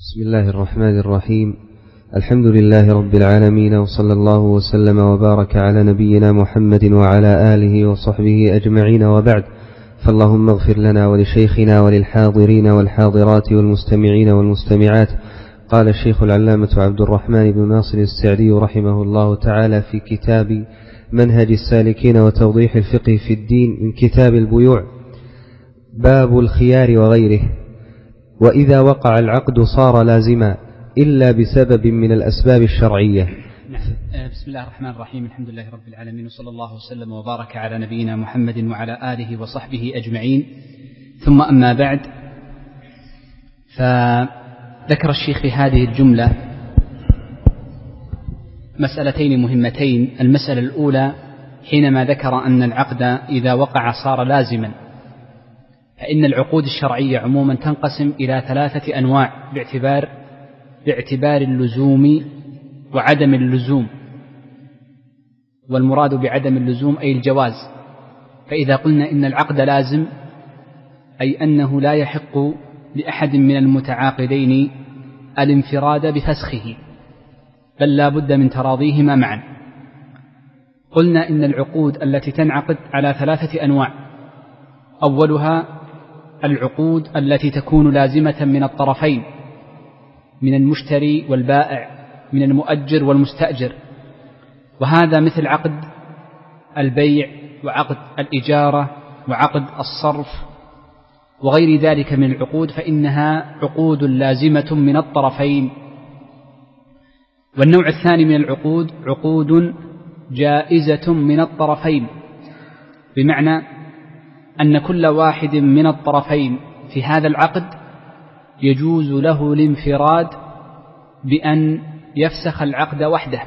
بسم الله الرحمن الرحيم. الحمد لله رب العالمين، وصلى الله وسلم وبارك على نبينا محمد وعلى آله وصحبه أجمعين، وبعد. فاللهم اغفر لنا ولشيخنا وللحاضرين والحاضرات والمستمعين والمستمعات. قال الشيخ العلامة عبد الرحمن بن ناصر السعدي رحمه الله تعالى في كتاب منهج السالكين وتوضيح الفقه في الدين من كتاب البيوع: باب الخيار وغيره. وإذا وقع العقد صار لازما إلا بسبب من الأسباب الشرعية. بسم الله الرحمن الرحيم. الحمد لله رب العالمين، وصلى الله وسلم وبارك على نبينا محمد وعلى آله وصحبه أجمعين، ثم أما بعد. فذكر الشيخ في هذه الجملة مسألتين مهمتين. المسألة الأولى حينما ذكر أن العقد إذا وقع صار لازما، فإن العقود الشرعية عموما تنقسم إلى 3 أنواع باعتبار اللزوم وعدم اللزوم. والمراد بعدم اللزوم أي الجواز. فإذا قلنا إن العقد لازم أي أنه لا يحق لأحد من المتعاقدين الانفراد بفسخه، بل لا بد من تراضيهما معا. قلنا إن العقود التي تنعقد على 3 أنواع. أولها العقود التي تكون لازمة من الطرفين، من المشتري والبائع، من المؤجر والمستأجر، وهذا مثل عقد البيع وعقد الإجارة وعقد الصرف وغير ذلك من العقود، فإنها عقود لازمة من الطرفين. والنوع الثاني من العقود عقود جائزة من الطرفين، بمعنى أن كل واحد من الطرفين في هذا العقد يجوز له الانفراد بأن يفسخ العقد وحده.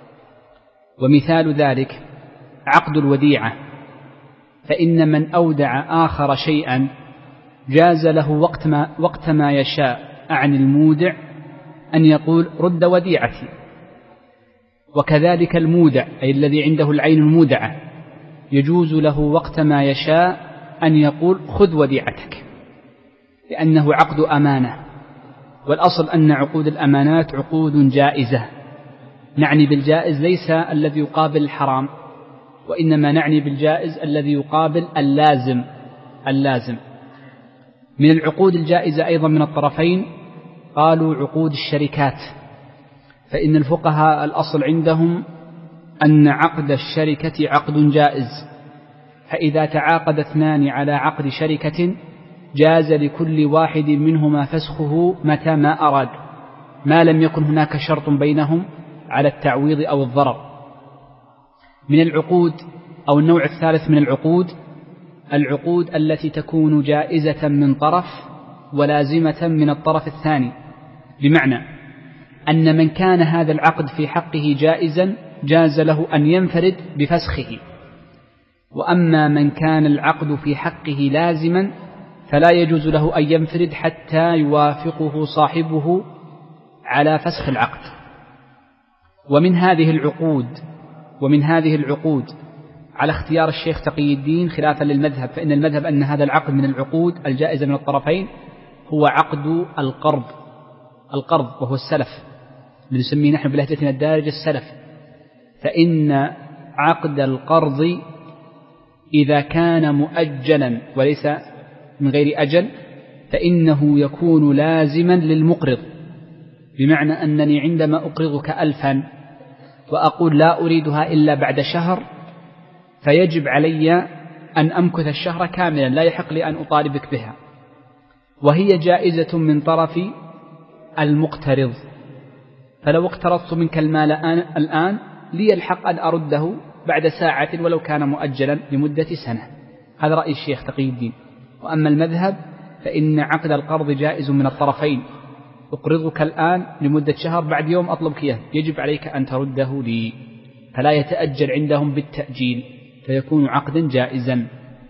ومثال ذلك عقد الوديعة، فإن من أودع آخر شيئا جاز له وقت ما يشاء عن المودع أن يقول رد وديعتي. وكذلك المودع أي الذي عنده العين المودعة يجوز له وقت ما يشاء أن يقول خذ وديعتك، لأنه عقد أمانة. والأصل أن عقود الأمانات عقود جائزة. نعني بالجائز ليس الذي يقابل الحرام، وإنما نعني بالجائز الذي يقابل اللازم. من العقود الجائزة أيضا من الطرفين قالوا عقود الشركات، فإن الفقهاء الأصل عندهم أن عقد الشركة عقد جائز. فإذا تعاقد 2 على عقد شركة جاز لكل واحد منهما فسخه متى ما أراد، ما لم يكن هناك شرط بينهم على التعويض أو الضرر. من العقود أو النوع الثالث من العقود التي تكون جائزة من طرف ولازمة من الطرف الثاني، بمعنى أن من كان هذا العقد في حقه جائزا جاز له أن ينفرد بفسخه، وأما من كان العقد في حقه لازما فلا يجوز له أن ينفرد حتى يوافقه صاحبه على فسخ العقد. ومن هذه العقود على اختيار الشيخ تقي الدين خلافا للمذهب، فإن المذهب أن هذا العقد من العقود الجائزة من الطرفين هو عقد القرض وهو السلف، نسميه نحن بلهجتنا الدارجة السلف. فإن عقد القرض إذا كان مؤجلا وليس من غير أجل فإنه يكون لازما للمقرض، بمعنى أنني عندما أقرضك 1000 وأقول لا أريدها إلا بعد شهر، فيجب علي أن أمكث الشهر كاملا، لا يحق لي أن أطالبك بها، وهي جائزة من طرف المقترض. فلو اقترضت منك المال الآن لي الحق أن أرده بعد ساعة ولو كان مؤجلا لمدة سنة. هذا رأي الشيخ تقي الدين. وأما المذهب فإن عقد القرض جائز من الطرفين، أقرضك الآن لمدة شهر، بعد يوم أطلبك إياه يجب عليك أن ترده لي، فلا يتأجل عندهم بالتأجيل، فيكون عقدا جائزا.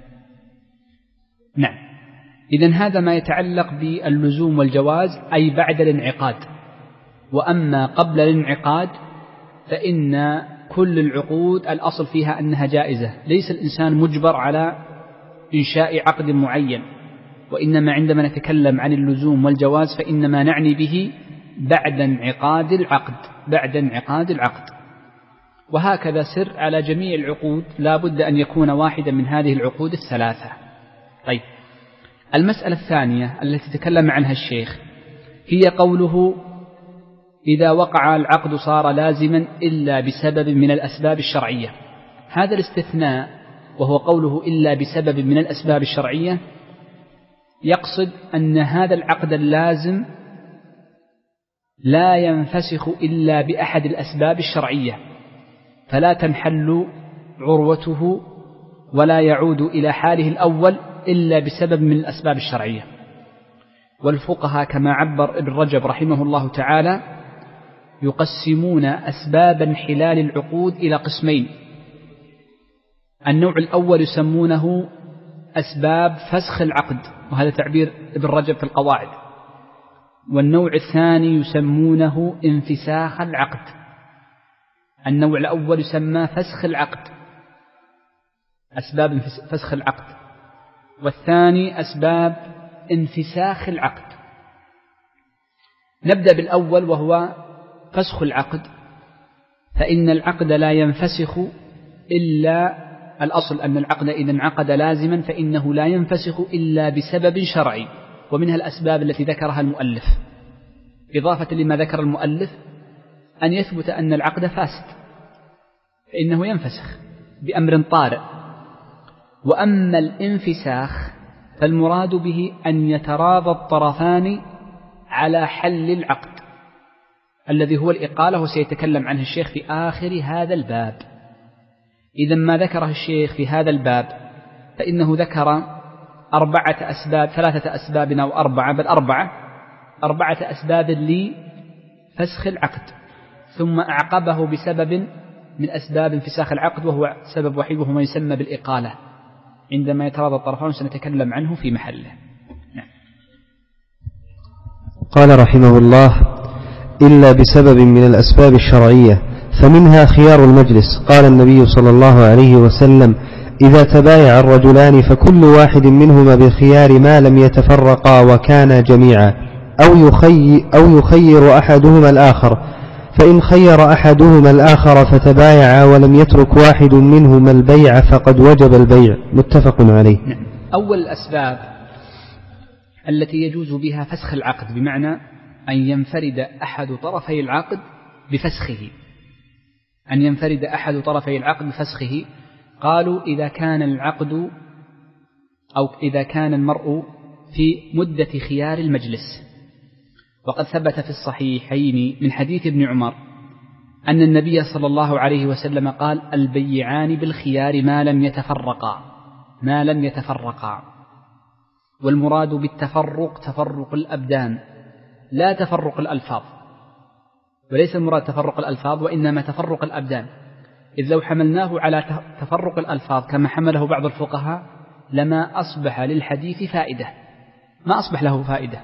نعم. إذن هذا ما يتعلق باللزوم والجواز أي بعد الانعقاد. وأما قبل الانعقاد فإن كل العقود الأصل فيها أنها جائزة، ليس الإنسان مجبر على إنشاء عقد معين، وإنما عندما نتكلم عن اللزوم والجواز فإنما نعني به بعد انعقاد العقد. وهكذا سر على جميع العقود، لا بد أن يكون واحدا من هذه العقود الثلاثة. طيب، المسألة الثانية التي تكلم عنها الشيخ هي قوله إذا وقع العقد صار لازما إلا بسبب من الأسباب الشرعية. هذا الاستثناء وهو قوله إلا بسبب من الأسباب الشرعية يقصد أن هذا العقد اللازم لا ينفسخ إلا بأحد الأسباب الشرعية، فلا تنحل عروته ولا يعود إلى حاله الأول إلا بسبب من الأسباب الشرعية. والفقهاء كما عبر ابن رجب رحمه الله تعالى يقسمون أسباب انحلال العقود إلى قسمين. النوع الأول يسمونه أسباب فسخ العقد، وهذا تعبير ابن رجب في القواعد. والنوع الثاني يسمونه انفساخ العقد. النوع الأول يسمى فسخ العقد، أسباب فسخ العقد، والثاني أسباب انفساخ العقد. نبدأ بالأول وهو فسخ العقد، فإن العقد لا ينفسخ إلا، الأصل أن العقد إذا انعقد لازما فإنه لا ينفسخ إلا بسبب شرعي، ومنها الأسباب التي ذكرها المؤلف، إضافة لما ذكر المؤلف أن يثبت أن العقد فاسد فإنه ينفسخ بأمر طارئ. وأما الانفساخ فالمراد به أن يتراضى الطرفان على حل العقد الذي هو الإقالة، وسيتكلم عنه الشيخ في آخر هذا الباب. إذا ما ذكره الشيخ في هذا الباب فإنه ذكر ثلاثة أسباب أو أربعة، بل أربعة أسباب لفسخ العقد، ثم أعقبه بسبب من أسباب انفساخ العقد وهو سبب وحيد وهو ما يسمى بالإقالة عندما يتراضى الطرفان، سنتكلم عنه في محله. نعم. قال رحمه الله إلا بسبب من الأسباب الشرعية، فمنها خيار المجلس. قال النبي صلى الله عليه وسلم إذا تبايع الرجلان فكل واحد منهما بخيار ما لم يتفرقا وكانا جميعا، أو يخير أحدهما الآخر، فإن خير أحدهما الآخر فتبايعا ولم يترك واحد منهما البيع فقد وجب البيع. متفق عليه. أول الأسباب التي يجوز بها فسخ العقد بمعنى أن ينفرد أحد طرفي العقد بفسخه، قالوا إذا كان العقد أو إذا كان المرء في مدة خيار المجلس. وقد ثبت في الصحيحين من حديث ابن عمر أن النبي صلى الله عليه وسلم قال البيعان بالخيار ما لم يتفرقا. والمراد بالتفرق تفرق الأبدان لا تفرق الألفاظ، وليس المراد تفرق الألفاظ وإنما تفرق الأبدان، إذ لو حملناه على تفرق الألفاظ كما حمله بعض الفقهاء لما أصبح للحديث فائدة، ما أصبح له فائدة.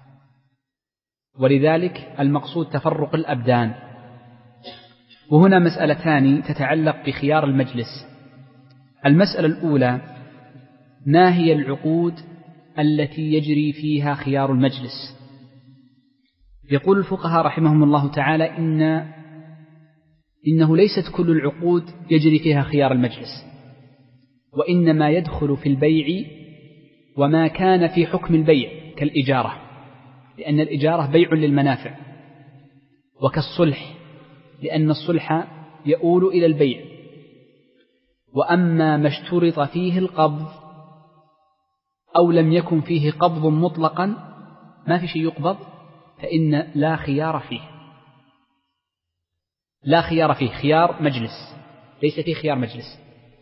ولذلك المقصود تفرق الأبدان. وهنا مسألتان تتعلق بخيار المجلس. المسألة الأولى ما هي العقود التي يجري فيها خيار المجلس؟ يقول الفقهاء رحمهم الله تعالى إنه ليست كل العقود يجري فيها خيار المجلس، وإنما يدخل في البيع وما كان في حكم البيع كالإجارة، لأن الإجارة بيع للمنافع، وكالصلح لأن الصلح يؤول إلى البيع. وأما ما اشترط فيه القبض أو لم يكن فيه قبض مطلقا، ما في شيء يقبض، فإن لا خيار فيه خيار مجلس، ليس فيه خيار مجلس.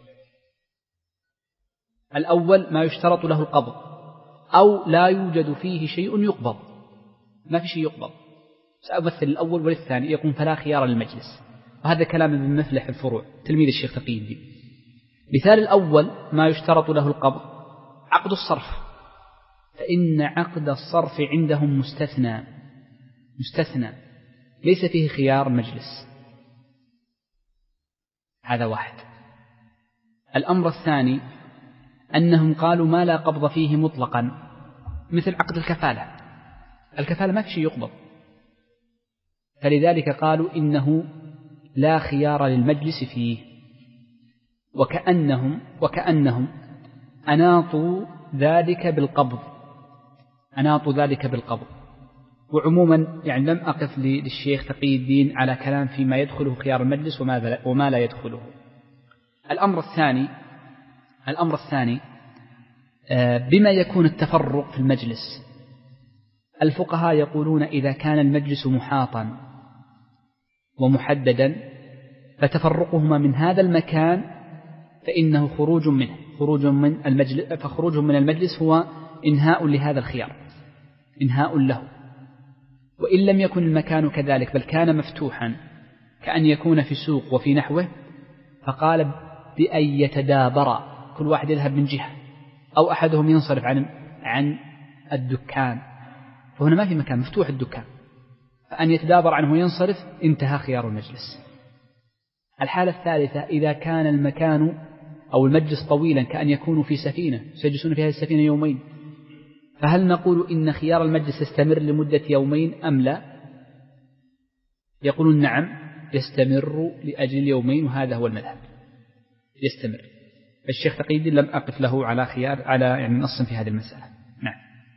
الأول ما يشترط له القبض أو لا يوجد فيه شيء يقبض، ما في شيء يقبض. سأمثل الأول والثاني يقول فلا خيار للمجلس، وهذا كلام ابن مفلح في الفروع تلميذ الشيخ تقي الدين. مثال الأول ما يشترط له القبض عقد الصرف، فإن عقد الصرف عندهم مستثنى ليس فيه خيار مجلس. هذا واحد. الأمر الثاني أنهم قالوا ما لا قبض فيه مطلقا، مثل عقد الكفالة ما في شيء يقبض، فلذلك قالوا إنه لا خيار للمجلس فيه. وكأنهم أناطوا ذلك بالقبض. وعموما يعني لم أقف للشيخ تقي الدين على كلام فيما يدخله خيار المجلس وما لا يدخله. الأمر الثاني بما يكون التفرق في المجلس. الفقهاء يقولون إذا كان المجلس محاطا ومحددا فتفرقهما من هذا المكان فإنه خروج من المجلس هو إنهاء لهذا الخيار، إنهاء له. وإن لم يكن المكان كذلك بل كان مفتوحا كأن يكون في سوق وفي نحوه، فقال بأن يتدابر، كل واحد يذهب من جهة أو أحدهم ينصرف عن الدكان، فهنا ما في مكان، مفتوح الدكان، فأن يتدابر عنه وينصرف انتهى خيار المجلس. الحالة الثالثة إذا كان المكان أو المجلس طويلا كأن يكون في سفينة سيجلسون في هذه السفينة يومين، فهل نقول إن خيار المجلس يستمر لمدة يومين أم لا؟ يقولون نعم يستمر لأجل يومين، وهذا هو المذهب، يستمر. الشيخ تقي الدين لم أقف له على خيار يعني نص في هذه المسألة. نعم.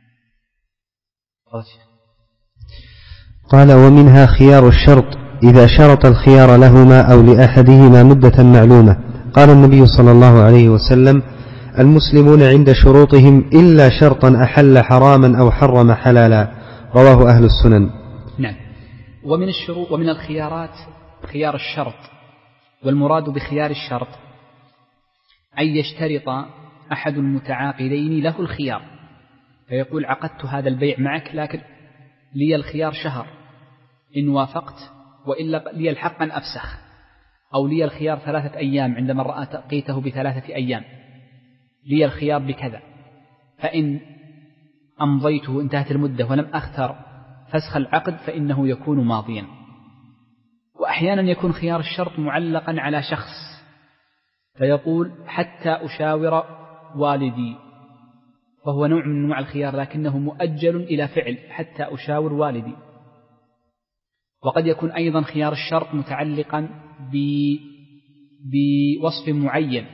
قال ومنها خيار الشرط إذا شرط الخيار لهما أو لأحدهما مدة معلومة. قال النبي صلى الله عليه وسلم المسلمون عند شروطهم إلا شرطا أحل حراما أو حرم حلالا، رواه أهل السنن. نعم. ومن الخيارات خيار الشرط، والمراد بخيار الشرط أن يشترط أحد المتعاقدين له الخيار، فيقول عقدت هذا البيع معك لكن لي الخيار شهر، إن وافقت وإلا لي الحق أن أفسخ، أو لي الخيار 3 أيام عندما رأى تأقيته ب3 أيام، لي الخيار بكذا، فإن أمضيته انتهت المدة ولم أختر فسخ العقد فإنه يكون ماضيا. وأحيانا يكون خيار الشرط معلقا على شخص، فيقول حتى أشاور والدي، فهو نوع من نوع الخيار لكنه مؤجل إلى فعل حتى أشاور والدي. وقد يكون أيضا خيار الشرط متعلقا بوصف معين،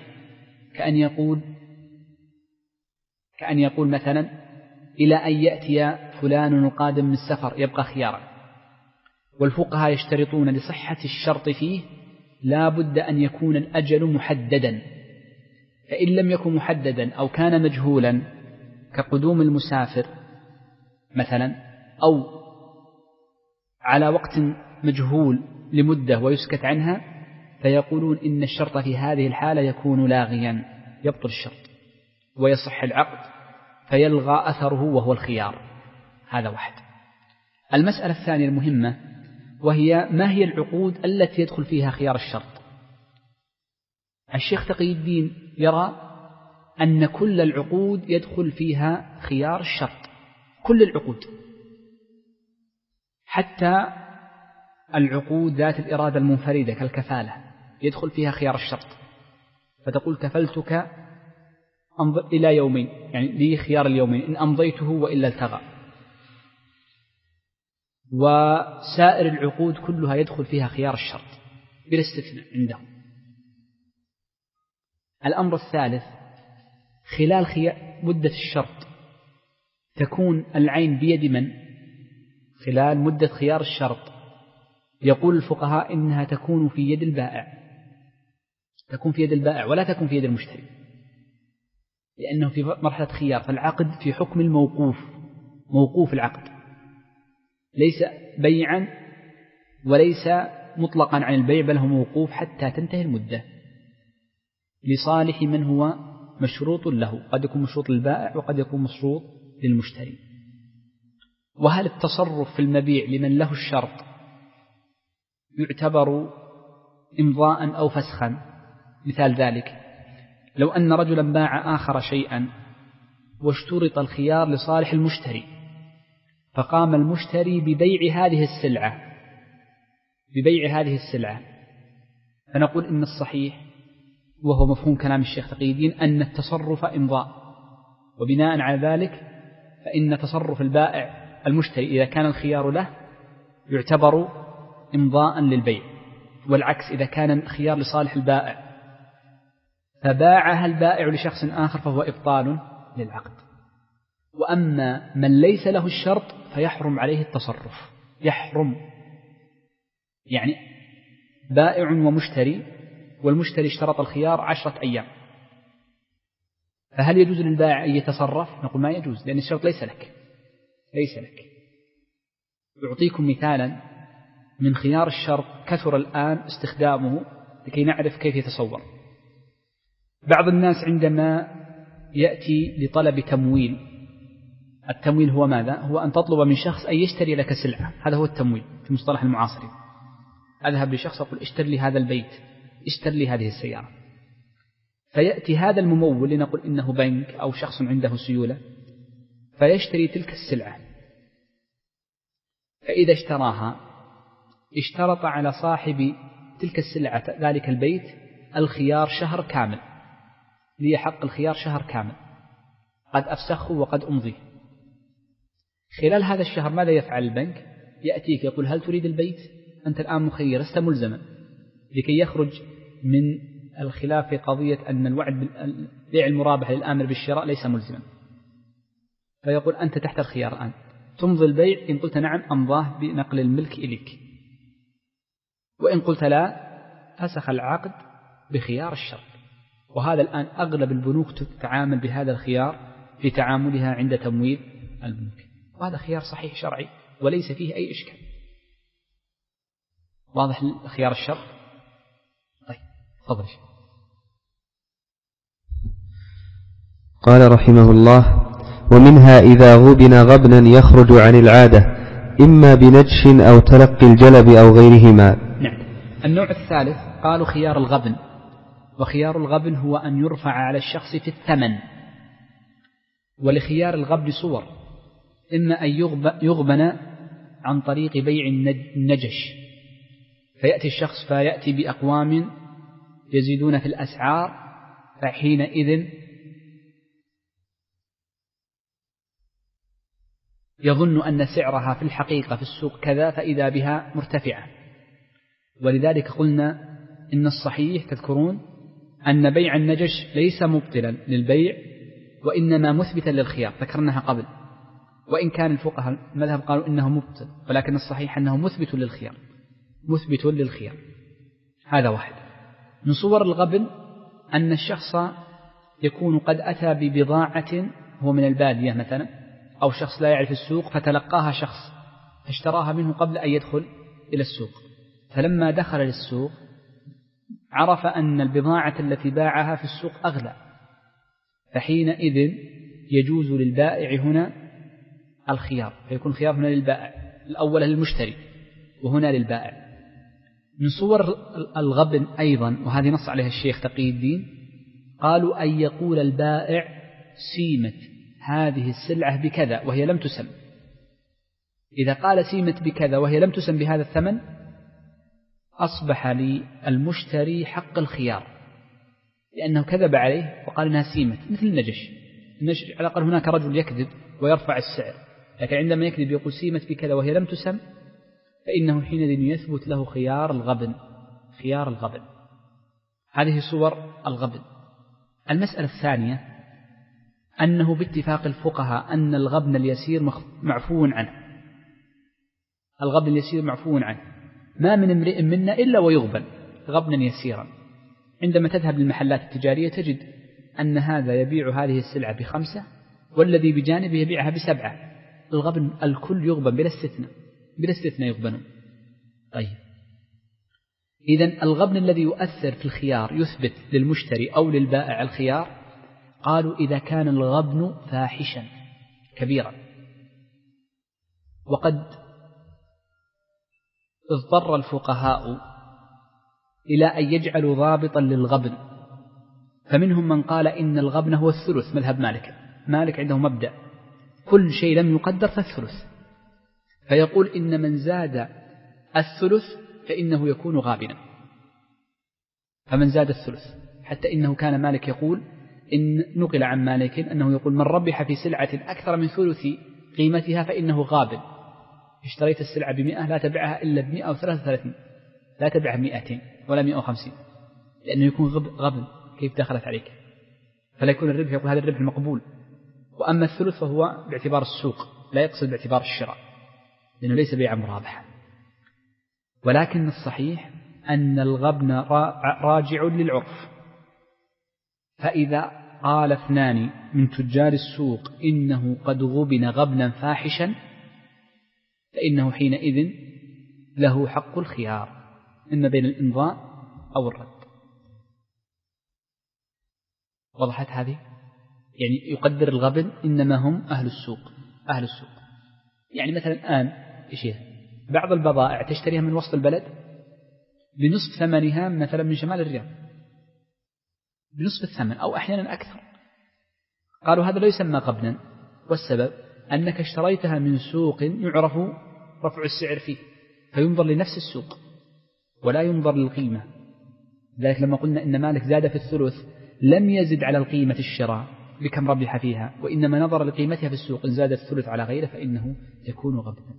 كأن يقول مثلا إلى أن يأتي فلان القادم من السفر يبقى خيارا. والفقهاء يشترطون لصحة الشرط فيه لا بد أن يكون الأجل محددا، فإن لم يكن محددا أو كان مجهولا كقدوم المسافر مثلا، أو على وقت مجهول لمدة ويسكت عنها، فيقولون إن الشرط في هذه الحالة يكون لاغيا، يبطل الشرط ويصح العقد فيلغى أثره وهو الخيار. هذا واحد. المسألة الثانية المهمة وهي ما هي العقود التي يدخل فيها خيار الشرط. الشيخ تقي الدين يرى أن كل العقود يدخل فيها خيار الشرط، كل العقود، حتى العقود ذات الإرادة المنفردة كالكفالة يدخل فيها خيار الشرط، فتقول كفلتك إلى يومين، يعني لي خيار اليومين إن أمضيته وإلا التغى. وسائر العقود كلها يدخل فيها خيار الشرط بلا استثناء عندهم. الأمر الثالث خلال مدة الشرط تكون العين بيد من؟ خلال مدة خيار الشرط يقول الفقهاء إنها تكون في يد البائع، تكون في يد البائع ولا تكون في يد المشتري، لأنه في مرحلة خيار، فالعقد في حكم الموقوف، موقوف العقد، ليس بيعا وليس مطلقا عن البيع، بل هو موقوف حتى تنتهي المدة لصالح من هو مشروط له، قد يكون مشروط للبائع وقد يكون مشروط للمشتري. وهل التصرف في المبيع لمن له الشرط يعتبر إمضاء أو فسخا؟ مثال ذلك لو أن رجلا باع آخر شيئا واشترط الخيار لصالح المشتري، فقام المشتري ببيع هذه السلعة، فنقول إن الصحيح وهو مفهوم كلام الشيخ تقي الدين أن التصرف إمضاء، وبناء على ذلك فإن تصرف البائع المشتري إذا كان الخيار له يعتبر إمضاء للبيع، والعكس إذا كان الخيار لصالح البائع فباعها البائع لشخص آخر فهو إبطال للعقد. وأما من ليس له الشرط فيحرم عليه التصرف، يحرم، يعني بائع ومشتري، والمشتري اشترط الخيار 10 أيام، فهل يجوز للبائع أن يتصرف؟ نقول ما يجوز، لأن الشرط ليس لك. أعطيكم مثالا من خيار الشرط كثر الآن استخدامه لكي نعرف كيف يتصور. بعض الناس عندما يأتي لطلب تمويل، التمويل هو ماذا؟ هو أن تطلب من شخص أن يشتري لك سلعة، هذا هو التمويل في مصطلح المعاصرين. أذهب لشخص أقول اشتر لي هذا البيت، اشتر لي هذه السيارة، فيأتي هذا الممول لنقل إنه بنك أو شخص عنده سيولة فيشتري تلك السلعة، فإذا اشتراها اشترط على صاحب تلك السلعة ذلك البيت الخيار شهر كامل، لي حق الخيار شهر كامل، قد أفسخه وقد أمضيه. خلال هذا الشهر ماذا يفعل البنك؟ يأتيك يقول هل تريد البيت؟ أنت الآن مخير، لست ملزما، لكي يخرج من الخلاف في قضية أن الوعد بيع المرابح للآمر بالشراء ليس ملزما، فيقول أنت تحت الخيار الآن، تمضي البيع، إن قلت نعم أمضاه بنقل الملك إليك، وإن قلت لا فسخ العقد بخيار الشرط. وهذا الآن أغلب البنوك تتعامل بهذا الخيار في تعاملها عند تمويل البنوك، وهذا خيار صحيح شرعي وليس فيه أي إشكال. واضح خيار الشرط؟ طيب تفضل. قال رحمه الله: ومنها إذا غبن غبنا يخرج عن العادة إما بنجش أو تلقي الجلب أو غيرهما. نعم. النوع الثالث قالوا خيار الغبن، وخيار الغبن هو أن يرفع على الشخص في الثمن. ولخيار الغبن صور: إما أن يغبن عن طريق بيع النجش، فيأتي الشخص فيأتي بأقوام يزيدون في الأسعار، فحينئذ يظن أن سعرها في الحقيقة في السوق كذا، فإذا بها مرتفعة. ولذلك قلنا إن الصحيح تذكرون أن بيع النجش ليس مبطلا للبيع وإنما مثبتا للخيار، ذكرناها قبل، وإن كان الفقهاء المذهب قالوا إنه مبطل، ولكن الصحيح أنه مثبت للخيار، مثبت للخيار. هذا واحد. من صور الغبن أن الشخص يكون قد أتى ببضاعة هو من البادية مثلا، أو شخص لا يعرف السوق فتلقاها شخص فاشتراها منه قبل أن يدخل إلى السوق، فلما دخل للسوق عرف أن البضاعة التي باعها في السوق أغلى، فحينئذ يجوز للبائع هنا الخيار، فيكون خيار هنا للبائع، الأول للمشتري وهنا للبائع. من صور الغبن أيضا، وهذه نص عليها الشيخ تقي الدين، قالوا أن يقول البائع سيمة هذه السلعة بكذا وهي لم تسم. إذا قال سيمة بكذا وهي لم تسم بهذا الثمن أصبح للمشتري حق الخيار، لأنه كذب عليه وقال إنها سيمة، مثل النجش على الأقل هناك رجل يكذب ويرفع السعر، لكن عندما يكذب يقول سيمة بكذا وهي لم تسم، فإنه حينئذ يثبت له خيار الغبن، خيار الغبن. هذه صور الغبن. المسألة الثانية أنه باتفاق الفقهاء أن الغبن اليسير معفو عنه، الغبن اليسير معفو عنه، ما من امرئ منا إلا ويغبن غبنا يسيرا. عندما تذهب للمحلات التجارية تجد أن هذا يبيع هذه السلعة ب5 والذي بجانبه يبيعها ب7. الغبن الكل يغبن بلا استثناء يغبنون. طيب، إذن الغبن الذي يؤثر في الخيار يثبت للمشتري أو للبائع الخيار، قالوا إذا كان الغبن فاحشا كبيرا. وقد اضطر الفقهاء إلى أن يجعلوا ضابطا للغبن، فمنهم من قال إن الغبن هو الثلث، مذهب مالك عنده مبدأ كل شيء لم يقدر فالثلث، فيقول إن من زاد الثلث فإنه يكون غابنا، فمن زاد الثلث، حتى إنه كان مالك يقول إن نقل عن مالك أنه يقول من ربح في سلعة أكثر من ثلث قيمتها فإنه غابن. اشتريت السلعة ب100 لا تبيعها إلا ب133، لا تبيعها ب200 ولا 150، لأنه يكون غبن كيف دخلت عليك، فلا يكون الربح يقول هذا الربح المقبول. وأما الثلث فهو باعتبار السوق لا يقصد باعتبار الشراء لأنه ليس بيع مرابحة. ولكن الصحيح أن الغبن راجع للعرف، فإذا قال اثنان من تجار السوق إنه قد غبن غبنا فاحشا فإنه حينئذ له حق الخيار إما بين الإمضاء أو الرد. وضحت هذه؟ يعني يقدر الغبن إنما هم أهل السوق. يعني مثلا الآن بعض البضائع تشتريها من وسط البلد بنصف ثمنها مثلا من شمال الرياض، بنصف الثمن أو أحيانا أكثر. قالوا هذا لا يسمى غبنا، والسبب أنك اشتريتها من سوق يعرف رفع السعر فيه، فينظر لنفس السوق ولا ينظر للقيمة. ذلك لما قلنا إن مالك زاد في الثلث لم يزد على القيمة الشراء بكم ربح فيها، وإنما نظر لقيمتها في السوق، إن زاد الثلث على غيره فإنه يكون غبنا.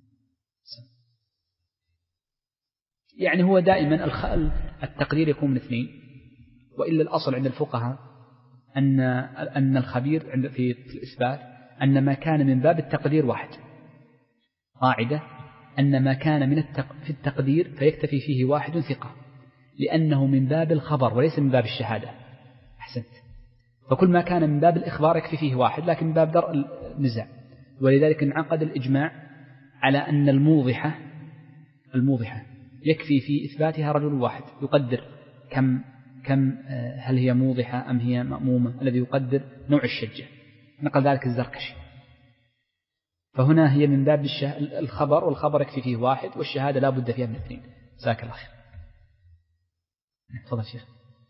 يعني هو دائما التقدير يكون من اثنين، وإلا الأصل عند الفقهاء أن الخبير في الإثبات أن ما كان من باب التقدير واحد، قاعدة أن ما كان في التقدير فيكتفي فيه واحد ثقة، لأنه من باب الخبر وليس من باب الشهادة. أحسنت. فكل ما كان من باب الإخبار يكفي فيه واحد، لكن من باب درء النزاع. ولذلك انعقد الإجماع على أن الموضحة يكفي في إثباتها رجل واحد يقدر كم هل هي موضحة أم هي مأمومة، الذي يقدر نوع الشجة. نقل ذلك الزركشي. فهنا هي من باب الخبر، والخبر يكفي فيه واحد، والشهادة لا بد فيها من اثنين. جزاك الله خير. تفضل شيخ.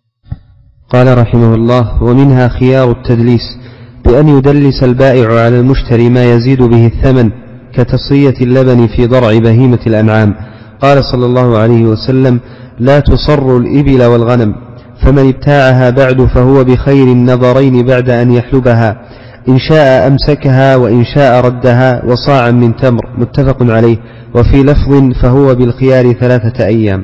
قال رحمه الله: ومنها خيار التدليس، بأن يدلس البائع على المشتري ما يزيد به الثمن كتصية اللبن في ضرع بهيمة الأنعام. قال صلى الله عليه وسلم: لا تصر الإبل والغنم، فمن ابتاعها بعد فهو بخير النظرين بعد أن يحلبها، إن شاء أمسكها وإن شاء ردها، وصاعا من تمر. متفق عليه. وفي لفظ: فهو بالخيار 3 أيام.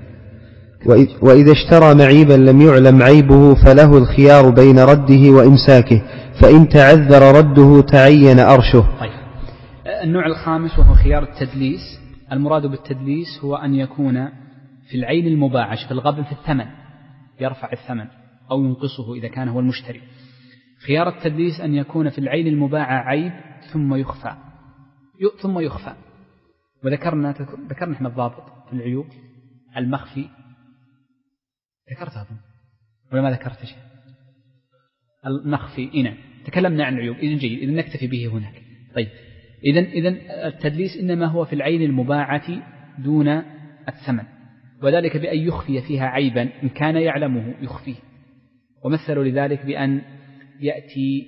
وإذا اشترى معيبا لم يعلم عيبه فله الخيار بين رده وإمساكه، فإن تعذر رده تعين أرشه. طيب. النوع الخامس وهو خيار التدليس. المراد بالتدليس هو أن يكون في العين المباعش في الغبن في الثمن، يرفع الثمن أو ينقصه إذا كان هو المشتري. خيار التدليس أن يكون في العين المباعة عيب ثم يخفى. وذكرنا احنا الضابط في العيوب المخفي، ذكرتها ولا ما ذكرت شيء؟ المخفي. نعم، تكلمنا عن العيوب. إذن جيد، إذن نكتفي به هناك. طيب، إذن التدليس إنما هو في العين المباعة دون الثمن، وذلك بأن يخفي فيها عيبا إن كان يعلمه يخفيه. ومثلوا لذلك بأن يأتي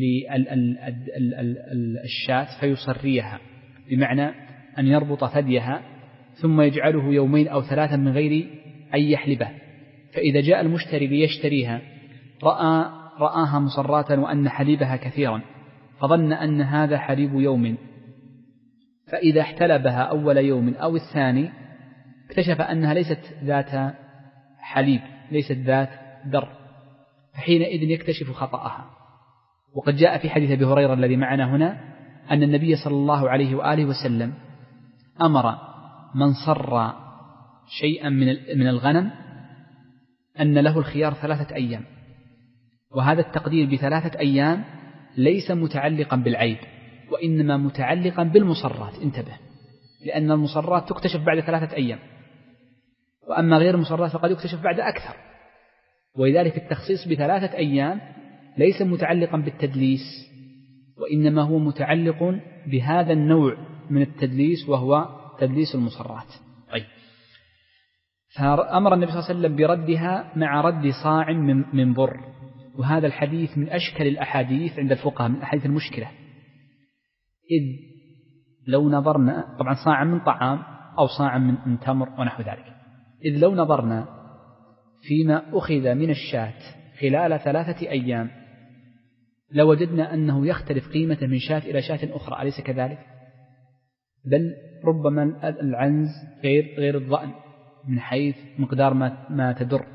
للشاة فيصريها، بمعنى أن يربط ثديها ثم يجعله 2 أو 3 من غير أن يحلبه، فإذا جاء المشتري ليشتريها رآها مصراة وأن حليبها كثيرا، فظن أن هذا حليب يوم، فإذا احتلبها أول يوم أو الثاني اكتشف أنها ليست ذات حليب، ليست ذات در، فحينئذ يكتشف خطأها. وقد جاء في حديث أبي هريرة الذي معنا هنا أن النبي صلى الله عليه وآله وسلم أمر من صر شيئا من الغنم أن له الخيار 3 أيام. وهذا التقدير ب3 أيام ليس متعلقا بالعيب، وإنما متعلقا بالمصرات. انتبه، لأن المصرات تكتشف بعد 3 أيام، وأما غير المصرات فقد يكتشف بعد أكثر. ولذلك التخصيص ب3 أيام ليس متعلقا بالتدليس، وإنما هو متعلق بهذا النوع من التدليس وهو تدليس المصرات. طيب، فأمر النبي صلى الله عليه وسلم بردها مع رد صاع من بر. وهذا الحديث من أشكل الأحاديث عند الفقهاء، من الأحاديث المشكلة، إذ لو نظرنا، طبعا صاع من طعام أو صاع من تمر ونحو ذلك، إذ لو نظرنا فيما أخذ من الشاة خلال 3 أيام لوجدنا أنه يختلف قيمته من شاة إلى شاة أخرى، أليس كذلك؟ بل ربما العنز غير الضأن من حيث مقدار ما تدر،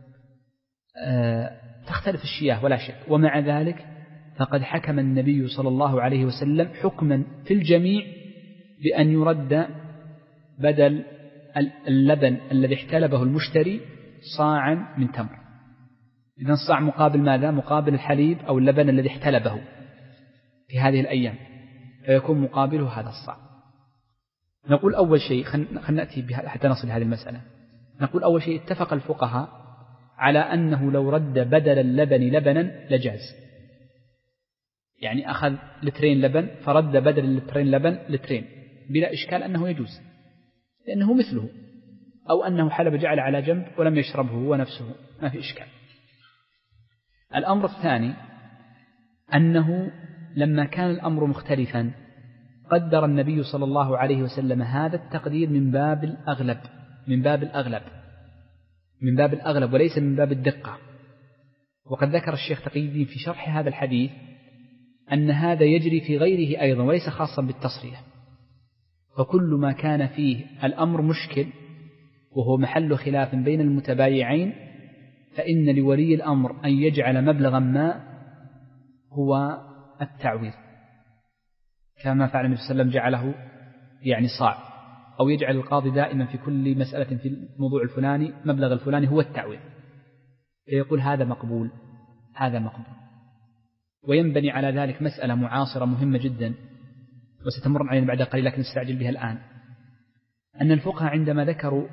تختلف الشياه ولا شك. ومع ذلك فقد حكم النبي صلى الله عليه وسلم حكما في الجميع بأن يرد بدل اللبن الذي احتلبه المشتري صاعا من تمر. إذن الصاع مقابل ماذا؟ مقابل الحليب أو اللبن الذي احتلبه في هذه الأيام، فيكون مقابله هذا الصاع. نقول أول شيء، خلنا نأتي بها حتى نصل لهذه المسألة. نقول أول شيء اتفق الفقهاء على أنه لو رد بدل اللبن لبنا لجاز، يعني أخذ 2 لبن فرد بدل 2 لبن 2 بلا إشكال أنه يجوز، لأنه مثله، أو أنه حلب جعل على جنب ولم يشربه هو نفسه، ما في إشكال. الأمر الثاني أنه لما كان الأمر مختلفا قدر النبي صلى الله عليه وسلم هذا التقدير من باب الأغلب وليس من باب الدقة. وقد ذكر الشيخ تقي الدين في شرح هذا الحديث أن هذا يجري في غيره أيضا وليس خاصا بالتصريح. فكل ما كان فيه الأمر مشكل وهو محل خلاف بين المتبايعين فإن لولي الأمر أن يجعل مبلغا ما هو التعويض، كما فعل النبي صلى الله عليه وسلم جعله يعني صاع، أو يجعل القاضي دائما في كل مسألة في الموضوع الفلاني مبلغ الفلاني هو التعويض، فيقول هذا مقبول هذا مقبول. وينبني على ذلك مسألة معاصرة مهمة جدا وستمر علينا بعد قليل لكن نستعجل بها الآن، أن الفقهاء عندما ذكروا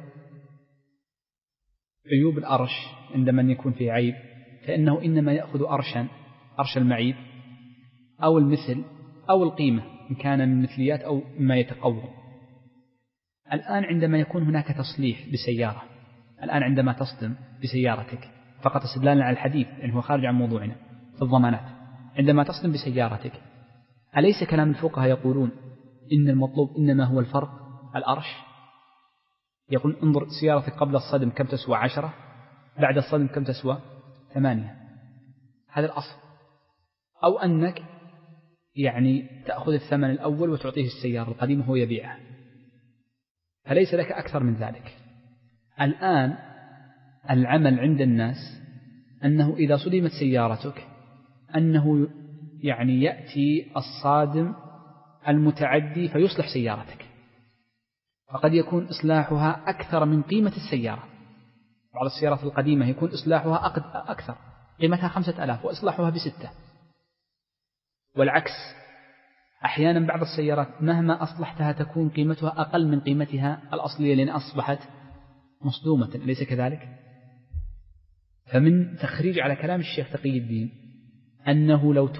عيوب الأرش عندما يكون فيه عيب فإنه إنما يأخذ أرش المعيب أو المثل أو القيمة إن كان من مثليات أو ما يتقوم. الآن عندما يكون هناك تصليح بسيارة، الآن عندما تصدم بسيارتك فقط استدلالا على الحديث لأنه هو خارج عن موضوعنا في الضمانات، عندما تصدم بسيارتك أليس كلام الفقهاء يقولون إن المطلوب إنما هو الفرق الأرش؟ يقول انظر سيارتك قبل الصدم كم تسوى 10، بعد الصدم كم تسوى 8، هذا الأصل. أو أنك يعني تأخذ الثمن الأول وتعطيه السيارة القديمة هو يبيعها، فليس لك أكثر من ذلك. الآن العمل عند الناس أنه إذا صدمت سيارتك أنه يعني يأتي الصادم المتعدي فيصلح سيارتك، فقد يكون إصلاحها أكثر من قيمة السيارة. بعض السيارات القديمة يكون إصلاحها أكثر، قيمتها 5000 وإصلاحها ب6، والعكس أحيانا بعض السيارات مهما أصلحتها تكون قيمتها أقل من قيمتها الأصلية لأن أصبحت مصدومة، أليس كذلك؟ فمن تخريج على كلام الشيخ تقي الدين أنه لو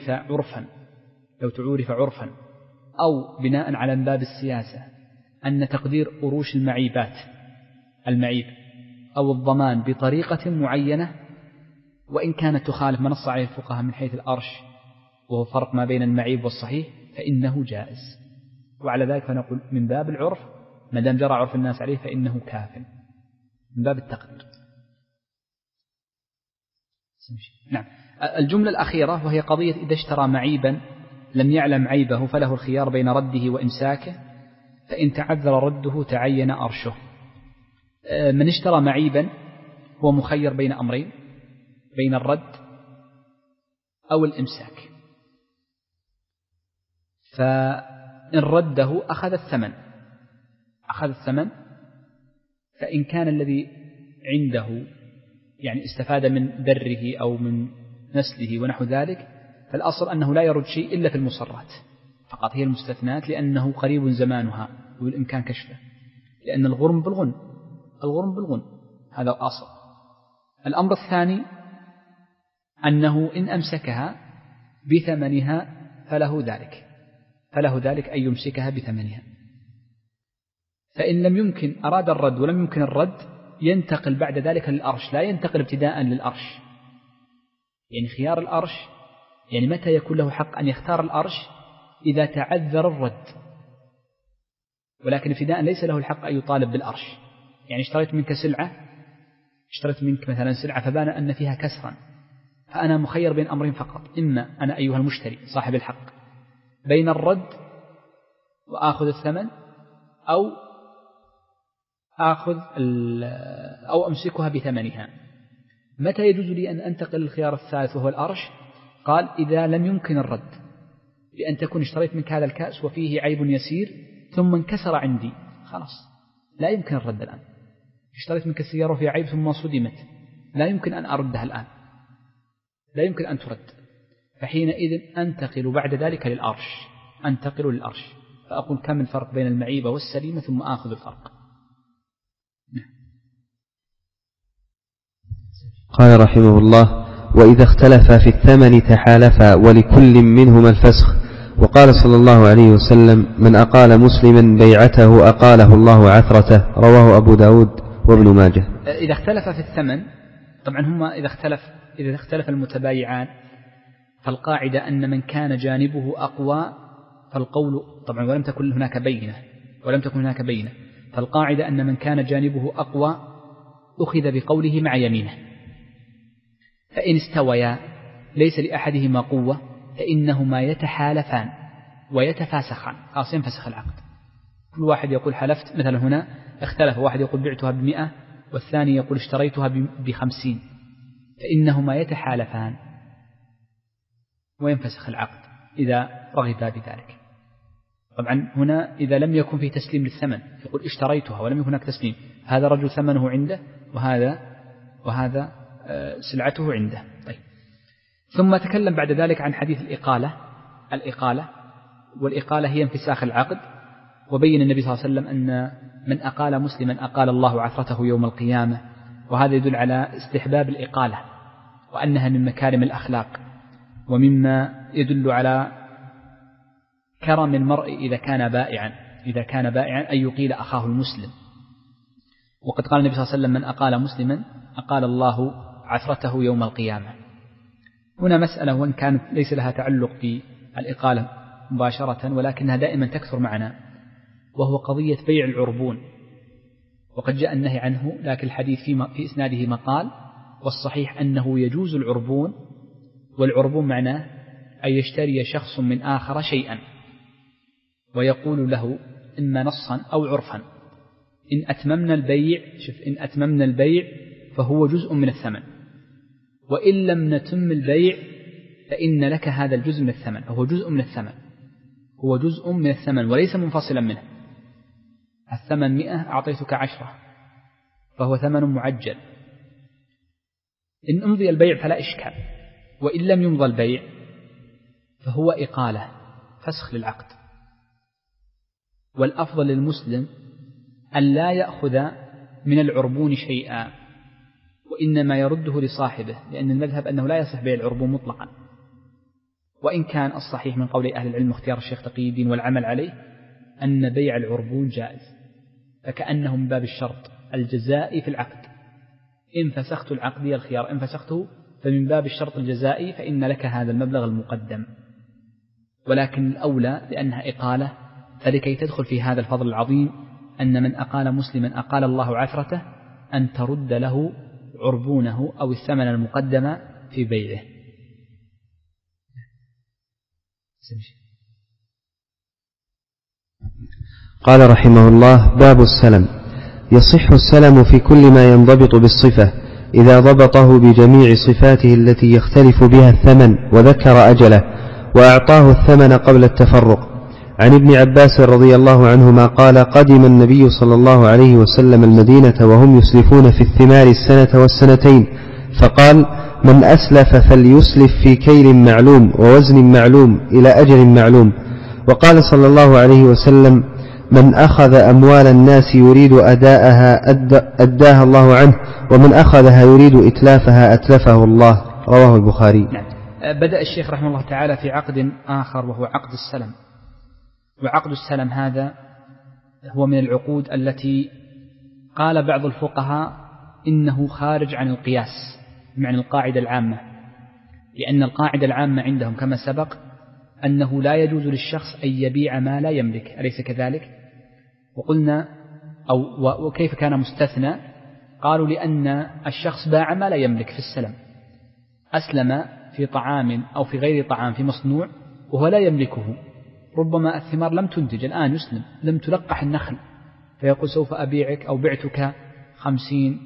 تعورف عرفا أو بناء على باب السياسة أن تقدير قروش المعيب أو الضمان بطريقة معينة وإن كانت تخالف ما نص عليه الفقهاء من حيث الأرش وهو فرق ما بين المعيب والصحيح فإنه جائز. وعلى ذلك فنقول من باب العرف ما دام جرى عرف الناس عليه فإنه كاف من باب التقدير. نعم. الجملة الأخيرة وهي قضية إذا اشترى معيبا لم يعلم عيبه فله الخيار بين رده وإمساكه، فإن تعذر رده تعين أرشه. من اشترى معيبا هو مخير بين أمرين، بين الرد أو الإمساك، فإن رده أخذ الثمن، فإن كان الذي عنده يعني استفاد من بره أو من نسله ونحو ذلك فالأصل أنه لا يرد شيء إلا في المصرات فقط، هي المستثنات لأنه قريب زمانها وبالإمكان كشفه، لأن الغرم بالغن هذا الأصل. الأمر الثاني أنه إن أمسكها بثمنها فله ذلك أن يمسكها بثمنها. فإن لم يمكن أراد الرد ولم يمكن الرد ينتقل بعد ذلك للأرش، لا ينتقل ابتداء للأرش. يعني خيار الأرش يعني متى يكون له حق أن يختار الأرش؟ إذا تعذر الرد، ولكن ابتداء ليس له الحق أن يطالب بالأرش. يعني اشتريت منك مثلا سلعة فبان أن فيها كسرا فأنا مخير بين أمرين فقط، إما أنا أيها المشتري صاحب الحق بين الرد وآخذ الثمن، أو أمسكها بثمنها. متى يجوز لي أن أنتقل للخيار الثالث وهو الأرش؟ قال إذا لم يمكن الرد، بأن تكون اشتريت منك هذا الكأس وفيه عيب يسير ثم انكسر عندي، خلاص لا يمكن الرد الآن. اشتريت منك السيارة وفيها عيب ثم صدمت، لا يمكن أن أردها الآن، لا يمكن أن ترد، فحينئذ أنتقل بعد ذلك للأرش، أنتقل للأرش فأقول كم الفرق بين المعيبة والسليمة ثم آخذ الفرق. قال رحمه الله: وإذا اختلفا في الثمن تحالفا ولكل منهما الفسخ. وقال صلى الله عليه وسلم: من أقال مسلما بيعته أقاله الله عثرته. رواه أبو داود وابن ماجه. إذا اختلف في الثمن، طبعا هما إذا اختلف المتبايعان فالقاعدة أن من كان جانبه أقوى فالقول، طبعا ولم تكن هناك بينة، فالقاعدة أن من كان جانبه أقوى أخذ بقوله مع يمينه. فإن استويا ليس لأحدهما قوة فإنهما يتحالفان ويتفاسخان، خلاص ينفسخ العقد. كل واحد يقول حلفت، مثلا هنا اختلف، واحد يقول بعتها ب100 والثاني يقول اشتريتها ب50، فإنهما يتحالفان وينفسخ العقد إذا رغبا بذلك. طبعا هنا إذا لم يكن فيه تسليم للثمن يقول اشتريتها ولم يكن هناك تسليم، هذا رجل ثمنه عنده وهذا سلعته عنده. طيب. ثم تكلم بعد ذلك عن حديث الإقالة، والإقالة هي انفساخ العقد، وبين النبي صلى الله عليه وسلم أن من أقال مسلما أقال الله عثرته يوم القيامة، وهذا يدل على استحباب الإقالة وأنها من مكارم الأخلاق، ومما يدل على كرم المرء إذا كان بائعا أن يقيل أخاه المسلم. وقد قال النبي صلى الله عليه وسلم: من أقال مسلما أقال الله عثرته يوم القيامة. هنا مسألة وإن كانت ليس لها تعلق بالإقالة مباشرة ولكنها دائما تكثر معنا، وهو قضية بيع العربون. وقد جاء النهي عنه، لكن الحديث في إسناده مقال، والصحيح أنه يجوز العربون. والعربون معناه أن يشتري شخص من آخر شيئا ويقول له إما نصا أو عرفا: إن أتممنا البيع فهو جزء من الثمن، وإن لم نتم البيع فإن لك هذا الجزء من الثمن. فهو جزء من الثمن وليس منفصلا منه. الثمن 100 أعطيتك 10، فهو ثمن معجل. إن أمضي البيع فلا إشكال، وإن لم يمضى البيع فهو إقالة، فسخ للعقد. والأفضل للمسلم أن لا يأخذ من العربون شيئا، وإنما يرده لصاحبه، لأن المذهب أنه لا يصح بيع العربون مطلقا. وإن كان الصحيح من قول أهل العلم اختيار الشيخ تقي الدين والعمل عليه أن بيع العربون جائز، فكأنه من باب الشرط الجزائي في العقد. إن فسخت العقد الخيار، إن فسخته فمن باب الشرط الجزائي فإن لك هذا المبلغ المقدم. ولكن الأولى لأنها إقالة، فلكي تدخل في هذا الفضل العظيم أن من أقال مسلما أقال الله عثرته أن ترد له عربونه أو الثمن المقدم في بيعه. قال رحمه الله: باب السلم. يصح السلم في كل ما ينضبط بالصفة إذا ضبطه بجميع صفاته التي يختلف بها الثمن وذكر أجله وأعطاه الثمن قبل التفرق. عن ابن عباس رضي الله عنهما قال: قدم النبي صلى الله عليه وسلم المدينة وهم يسلفون في الثمار السنة والسنتين، فقال: من أسلف فليسلف في كيل معلوم ووزن معلوم إلى أجل معلوم. وقال صلى الله عليه وسلم: من أخذ أموال الناس يريد أداءها أداها الله عنه، ومن أخذها يريد إتلافها أتلفه الله. رواه البخاري. بدأ الشيخ رحمه الله تعالى في عقد آخر وهو عقد السلم. وعقد السلم هذا هو من العقود التي قال بعض الفقهاء إنه خارج عن القياس، بمعنى القاعدة العامة، لأن القاعدة العامة عندهم كما سبق أنه لا يجوز للشخص أن يبيع ما لا يملك، أليس كذلك؟ وقلنا وكيف كان مستثنى؟ قالوا لأن الشخص باع ما لا يملك في السلم. أسلم في طعام أو في غير طعام في مصنوع وهو لا يملكه، ربما الثمار لم تنتج الآن يسلم، لم تلقح النخل، فيقول سوف أبيعك أو بعتك 50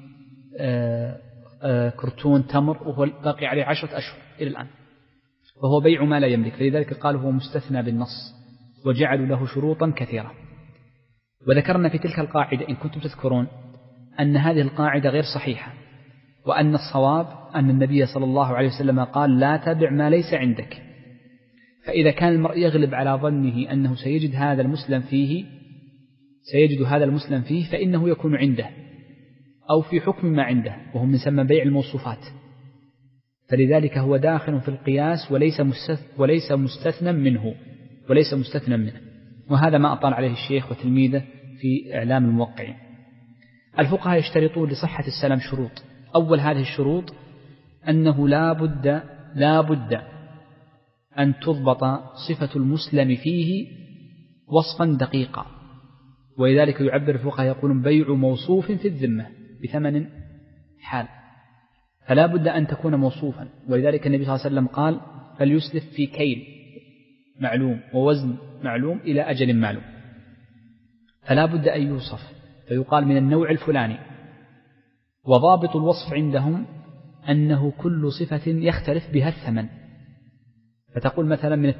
كرتون تمر وهو باقي عليه 10 أشهر إلى الآن، وهو بيع ما لا يملك، فلذلك قالوا هو مستثنى بالنص وجعلوا له شروطا كثيرة. وذكرنا في تلك القاعدة إن كنتم تذكرون أن هذه القاعدة غير صحيحة، وأن الصواب أن النبي صلى الله عليه وسلم قال لا تبع ما ليس عندك. فإذا كان المرء يغلب على ظنه أنه سيجد هذا المسلم فيه فإنه يكون عنده أو في حكم ما عنده، وهو من يسمى بيع الموصوفات، فلذلك هو داخل في القياس وليس مستثنى منه. وهذا ما أطال عليه الشيخ وتلميذه في إعلام الموقعين. الفقهاء يشترطون لصحة السلام شروط. أول هذه الشروط أنه لا بد أن تضبط صفة المسلم فيه وصفا دقيقا، ولذلك يعبر الفقهاء يقولون بيع موصوف في الذمة بثمن حال، فلا بد أن تكون موصوفا. ولذلك النبي صلى الله عليه وسلم قال فليسلف في كيل معلوم ووزن معلوم إلى أجل معلوم، فلا بد أن يوصف، فيقال من النوع الفلاني. وضابط الوصف عندهم أنه كل صفة يختلف بها الثمن، فتقول مثلا من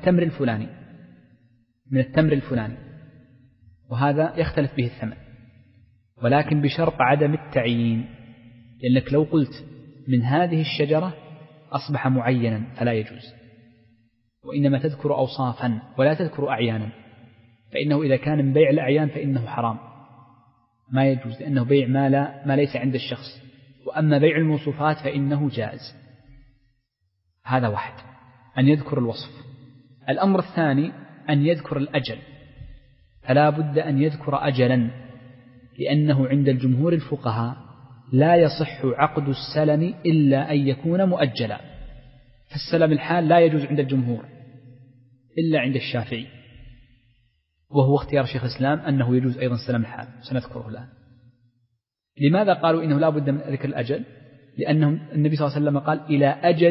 التمر الفلاني وهذا يختلف به الثمن، ولكن بشرط عدم التعيين، لأنك لو قلت من هذه الشجرة أصبح معينا فلا يجوز، وإنما تذكر أوصافا ولا تذكر أعيانا، فإنه إذا كان من بيع الأعيان فإنه حرام ما يجوز، لأنه بيع ما ليس عند الشخص. وأما بيع الموصوفات فإنه جائز. هذا واحد، أن يذكر الوصف. الأمر الثاني أن يذكر الأجل، فلا بد أن يذكر أجلا، لأنه عند الجمهور الفقهاء لا يصح عقد السلم إلا أن يكون مؤجلا، فالسلم الحال لا يجوز عند الجمهور إلا عند الشافعي، وهو اختيار شيخ الإسلام أنه يجوز أيضا السلم الحال، سنذكره الآن. لماذا قالوا إنه لا بد من ذكر الأجل؟ لأنه النبي صلى الله عليه وسلم قال إلى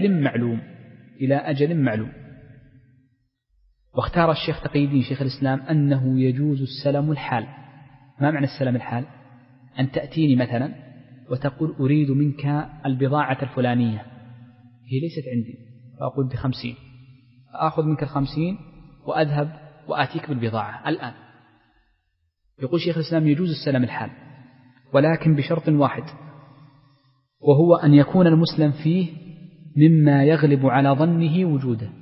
أجل معلوم. واختار الشيخ تقي الدين شيخ الإسلام أنه يجوز السلم الحال. ما معنى السلم الحال؟ أن تأتيني مثلا وتقول أريد منك البضاعة الفلانية، هي ليست عندي، فأقول ب50، فأخذ منك 50 وأذهب وآتيك بالبضاعة الآن. يقول شيخ الإسلام يجوز السلم الحال، ولكن بشرط واحد، وهو أن يكون المسلم فيه مما يغلب على ظنه وجوده.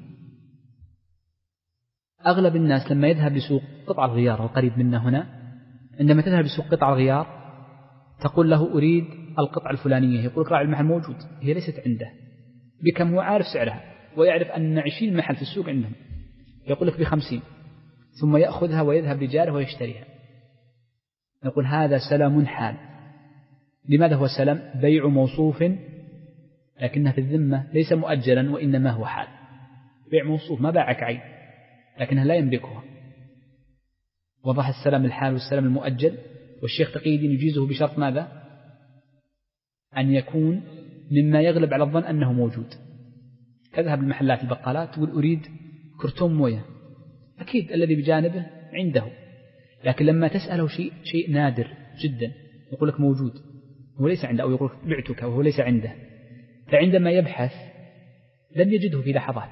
أغلب الناس لما يذهب لسوق قطع الغيار القريب منا هنا، عندما تذهب لسوق قطع الغيار تقول له أريد القطعة الفلانية، يقول لك راعي المحل موجود، هي ليست عنده، بكم هو عارف سعرها ويعرف أن 20 محل في السوق عندهم، يقول لك ب50، ثم يأخذها ويذهب لجاره ويشتريها. نقول هذا سلم حال. لماذا هو سلم؟ بيع موصوف لكنها في الذمة ليس مؤجلا، وإنما هو حال، بيع موصوف ما باعك عين لكنها لا يملكها. وضح السلم الحال والسلم المؤجل. والشيخ تقي الدين يجيزه بشرط ماذا؟ أن يكون مما يغلب على الظن أنه موجود. تذهب المحلات البقالات تقول أريد كرتون موية، أكيد الذي بجانبه عنده، لكن لما تسأله شيء نادر جدا يقول لك موجود هو ليس عنده، أو يقول لك بعتك وهو ليس عنده، فعندما يبحث لن يجده في لحظات،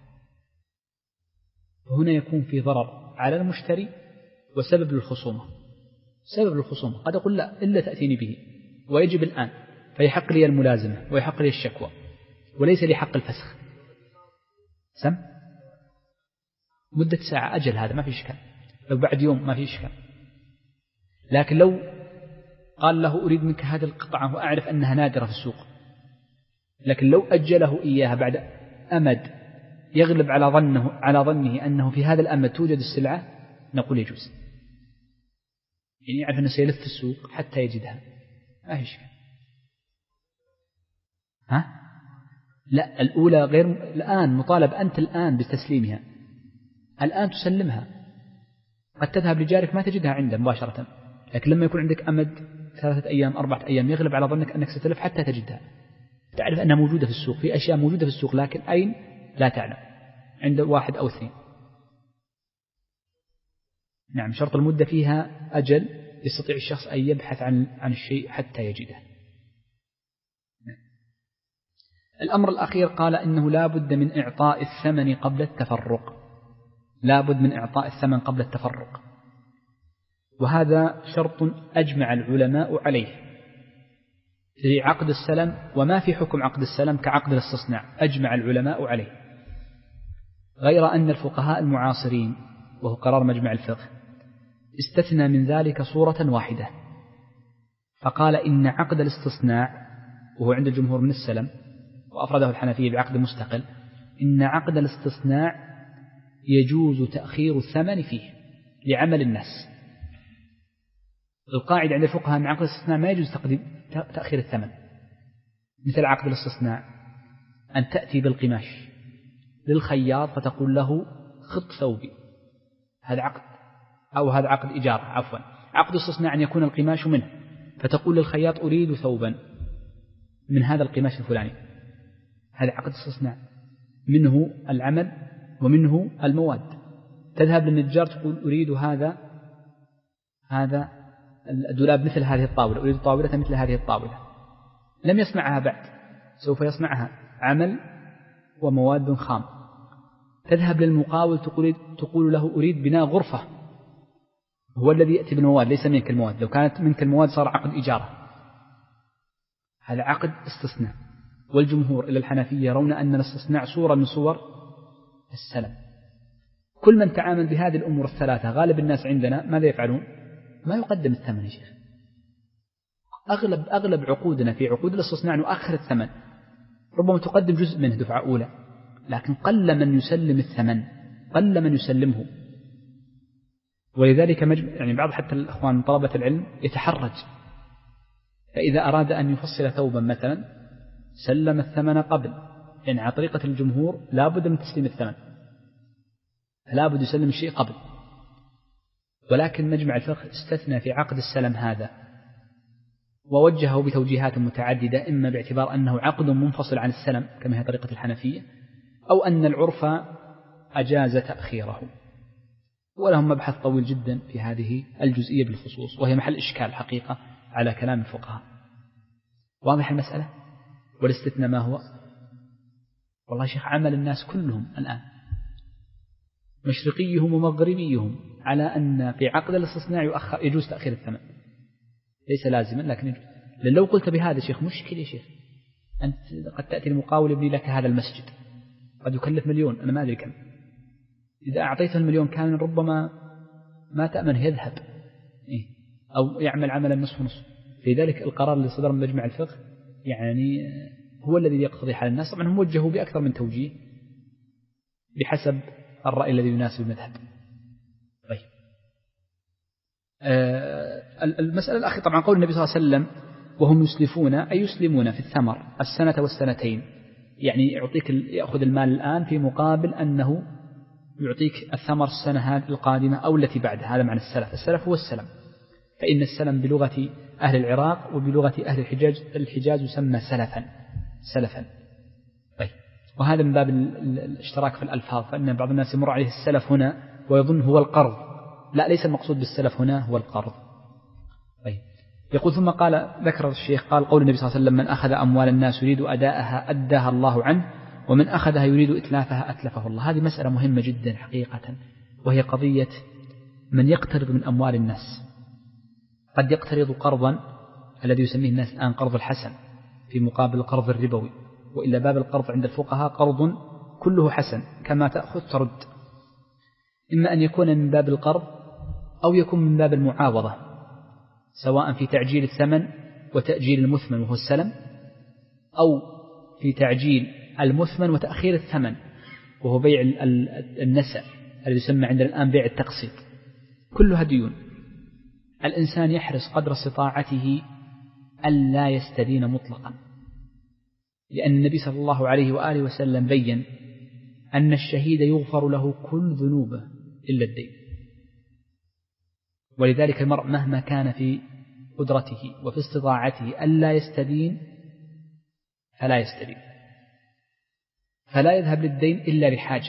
وهنا يكون في ضرر على المشتري وسبب للخصومة. قد أقول لا إلا تأتيني به ويجب الآن، فيحق لي الملازمة ويحق لي الشكوى، وليس لي حق الفسخ. سم مدة ساعة أجل، هذا ما في إشكال، لو بعد يوم ما في إشكال. لكن لو قال له أريد منك هذه القطعة وأعرف أنها نادرة في السوق، لكن لو أجله إياها بعد أمد يغلب على ظنه أنه في هذا الأمد توجد السلعة، نقول يجوز، يعني يعرف أنه سيلف في السوق حتى يجدها، ما في إشكال. لا، الأولى غير، الآن مطالب أنت الآن بتسليمها، الآن تسلمها. قد تذهب لجارك ما تجدها عنده مباشرة، لكن لما يكون عندك أمد 3 أيام 4 أيام يغلب على ظنك أنك ستلف حتى تجدها، تعرف أنها موجودة في السوق، في أشياء موجودة في السوق لكن أين لا تعلم، عند واحد أو اثنين. نعم، شرط المدة فيها أجل يستطيع الشخص أن يبحث عن الشيء حتى يجده. الأمر الأخير قال إنه لا بد من إعطاء الثمن قبل التفرق، لا بد من إعطاء الثمن قبل التفرق، وهذا شرط أجمع العلماء عليه في عقد السلم، وما في حكم عقد السلم كعقد الاستصناع، أجمع العلماء عليه، غير أن الفقهاء المعاصرين وهو قرار مجمع الفقه استثنى من ذلك صورة واحدة، فقال إن عقد الاستصناع، وهو عند الجمهور من السلم وأفرده الحنفية بعقد مستقل، إن عقد الاستصناع يجوز تأخير الثمن فيه لعمل الناس. القاعدة عند الفقهاء أن عقد الاستصناع ما يجوز تأخير الثمن. مثل عقد الاستصناع أن تأتي بالقماش للخياط فتقول له خط ثوبي، هذا عقد، أو هذا عقد إجارة، عفوا، عقد استصناع أن يكون القماش منه فتقول للخياط أريد ثوبا من هذا القماش الفلاني، هذا عقد استصناع، منه العمل ومنه المواد. تذهب للنجار تقول أريد هذا الدولاب مثل هذه الطاولة، أريد طاولة مثل هذه الطاولة، لم يصنعها بعد، سوف يصنعها، عمل ومواد خام. تذهب للمقاول تقول له أريد بناء غرفة، هو الذي يأتي بالمواد ليس منك المواد، لو كانت منك المواد صار عقد إجارة، هذا عقد استصناع. والجمهور إلى الحنفية يرون أن الاستصناع صورة من صور السلم. كل من تعامل بهذه الأمور الثلاثة غالب الناس عندنا ماذا يفعلون؟ ما يقدم الثمن يا شيخ. أغلب عقودنا في عقود الاستصناع نؤخر الثمن، ربما تقدم جزء منه دفعة أولى، لكن قل من يسلم الثمن، قل من يسلمه. ولذلك يعني بعض حتى الأخوان طلبة العلم يتحرج، فإذا أراد أن يفصل ثوبا مثلا سلم الثمن قبل، يعني على طريقة الجمهور لا بد من تسليم الثمن، لا بد يسلم الشيء قبل. ولكن مجمع الفقه استثنى في عقد السلم هذا ووجهه بتوجيهات متعددة، إما باعتبار أنه عقد منفصل عن السلم كما هي طريقة الحنفية، أو أن العرف أجاز تأخيره. ولهم مبحث طويل جدا في هذه الجزئية بالخصوص، وهي محل إشكال حقيقة على كلام الفقهاء. واضح المسألة؟ والاستثناء ما هو؟ والله شيخ عمل الناس كلهم الآن مشرقيهم ومغربيهم على أن في عقد الاستصناع يجوز تأخير الثمن، ليس لازما لكن يجوز. لأن لو قلت بهذا شيخ مشكلة يا شيخ، أنت قد تأتي المقاول يبني لك هذا المسجد قد يكلف 1,000,000، أنا ما أدري كم، إذا أعطيته 1,000,000 كامل ربما ما تأمن يذهب أو يعمل عملا نصف نصف. في ذلك القرار اللي صدر من مجمع الفقه يعني هو الذي يقتضي حال الناس، طبعا هم وجهوا بأكثر من توجيه بحسب الرأي الذي يناسب المذهب. طيب المسألة الأخيرة طبعا قول النبي صلى الله عليه وسلم وهم يسلفون أي يسلمون في الثمر السنة والسنتين، يعني يأخذ المال الآن في مقابل أنه يعطيك الثمر السنة القادمة أو التي بعدها، هذا معنى السلف. السلف هو السلم، فإن السلم بلغة أهل العراق وبلغة أهل الحجاز يسمى سلفا. طيب وهذا من باب الاشتراك في الألفاظ، فإن بعض الناس يمر عليه السلف هنا ويظن هو القرض، لا، ليس المقصود بالسلف هنا هو القرض. طيب يقول ثم قال ذكر الشيخ قال قول النبي صلى الله عليه وسلم من أخذ أموال الناس يريد أداءها أداها الله عنه، ومن أخذها يريد إتلافها أتلفه الله. هذه مسألة مهمة جدا حقيقة، وهي قضية من يقترض من أموال الناس. قد يقترض قرضا الذي يسميه الناس الآن قرض الحسن في مقابل القرض الربوي، وإلا باب القرض عند الفقهاء قرض كله حسن، كما تأخذ ترد، إما أن يكون من باب القرض أو يكون من باب المعاوضة، سواء في تعجيل الثمن وتأجيل المثمن وهو السلم، أو في تعجيل المثمن وتأخير الثمن وهو بيع النسأ الذي يسمى عندنا الآن بيع التقسيط. كلها ديون. الإنسان يحرص قدر استطاعته ألا يستدين مطلقا، لأن النبي صلى الله عليه وآله وسلم بين أن الشهيد يغفر له كل ذنوبه إلا الدين. ولذلك المرء مهما كان في قدرته وفي استطاعته ألا يستدين فلا يستدين، فلا يذهب للدين إلا لحاجة.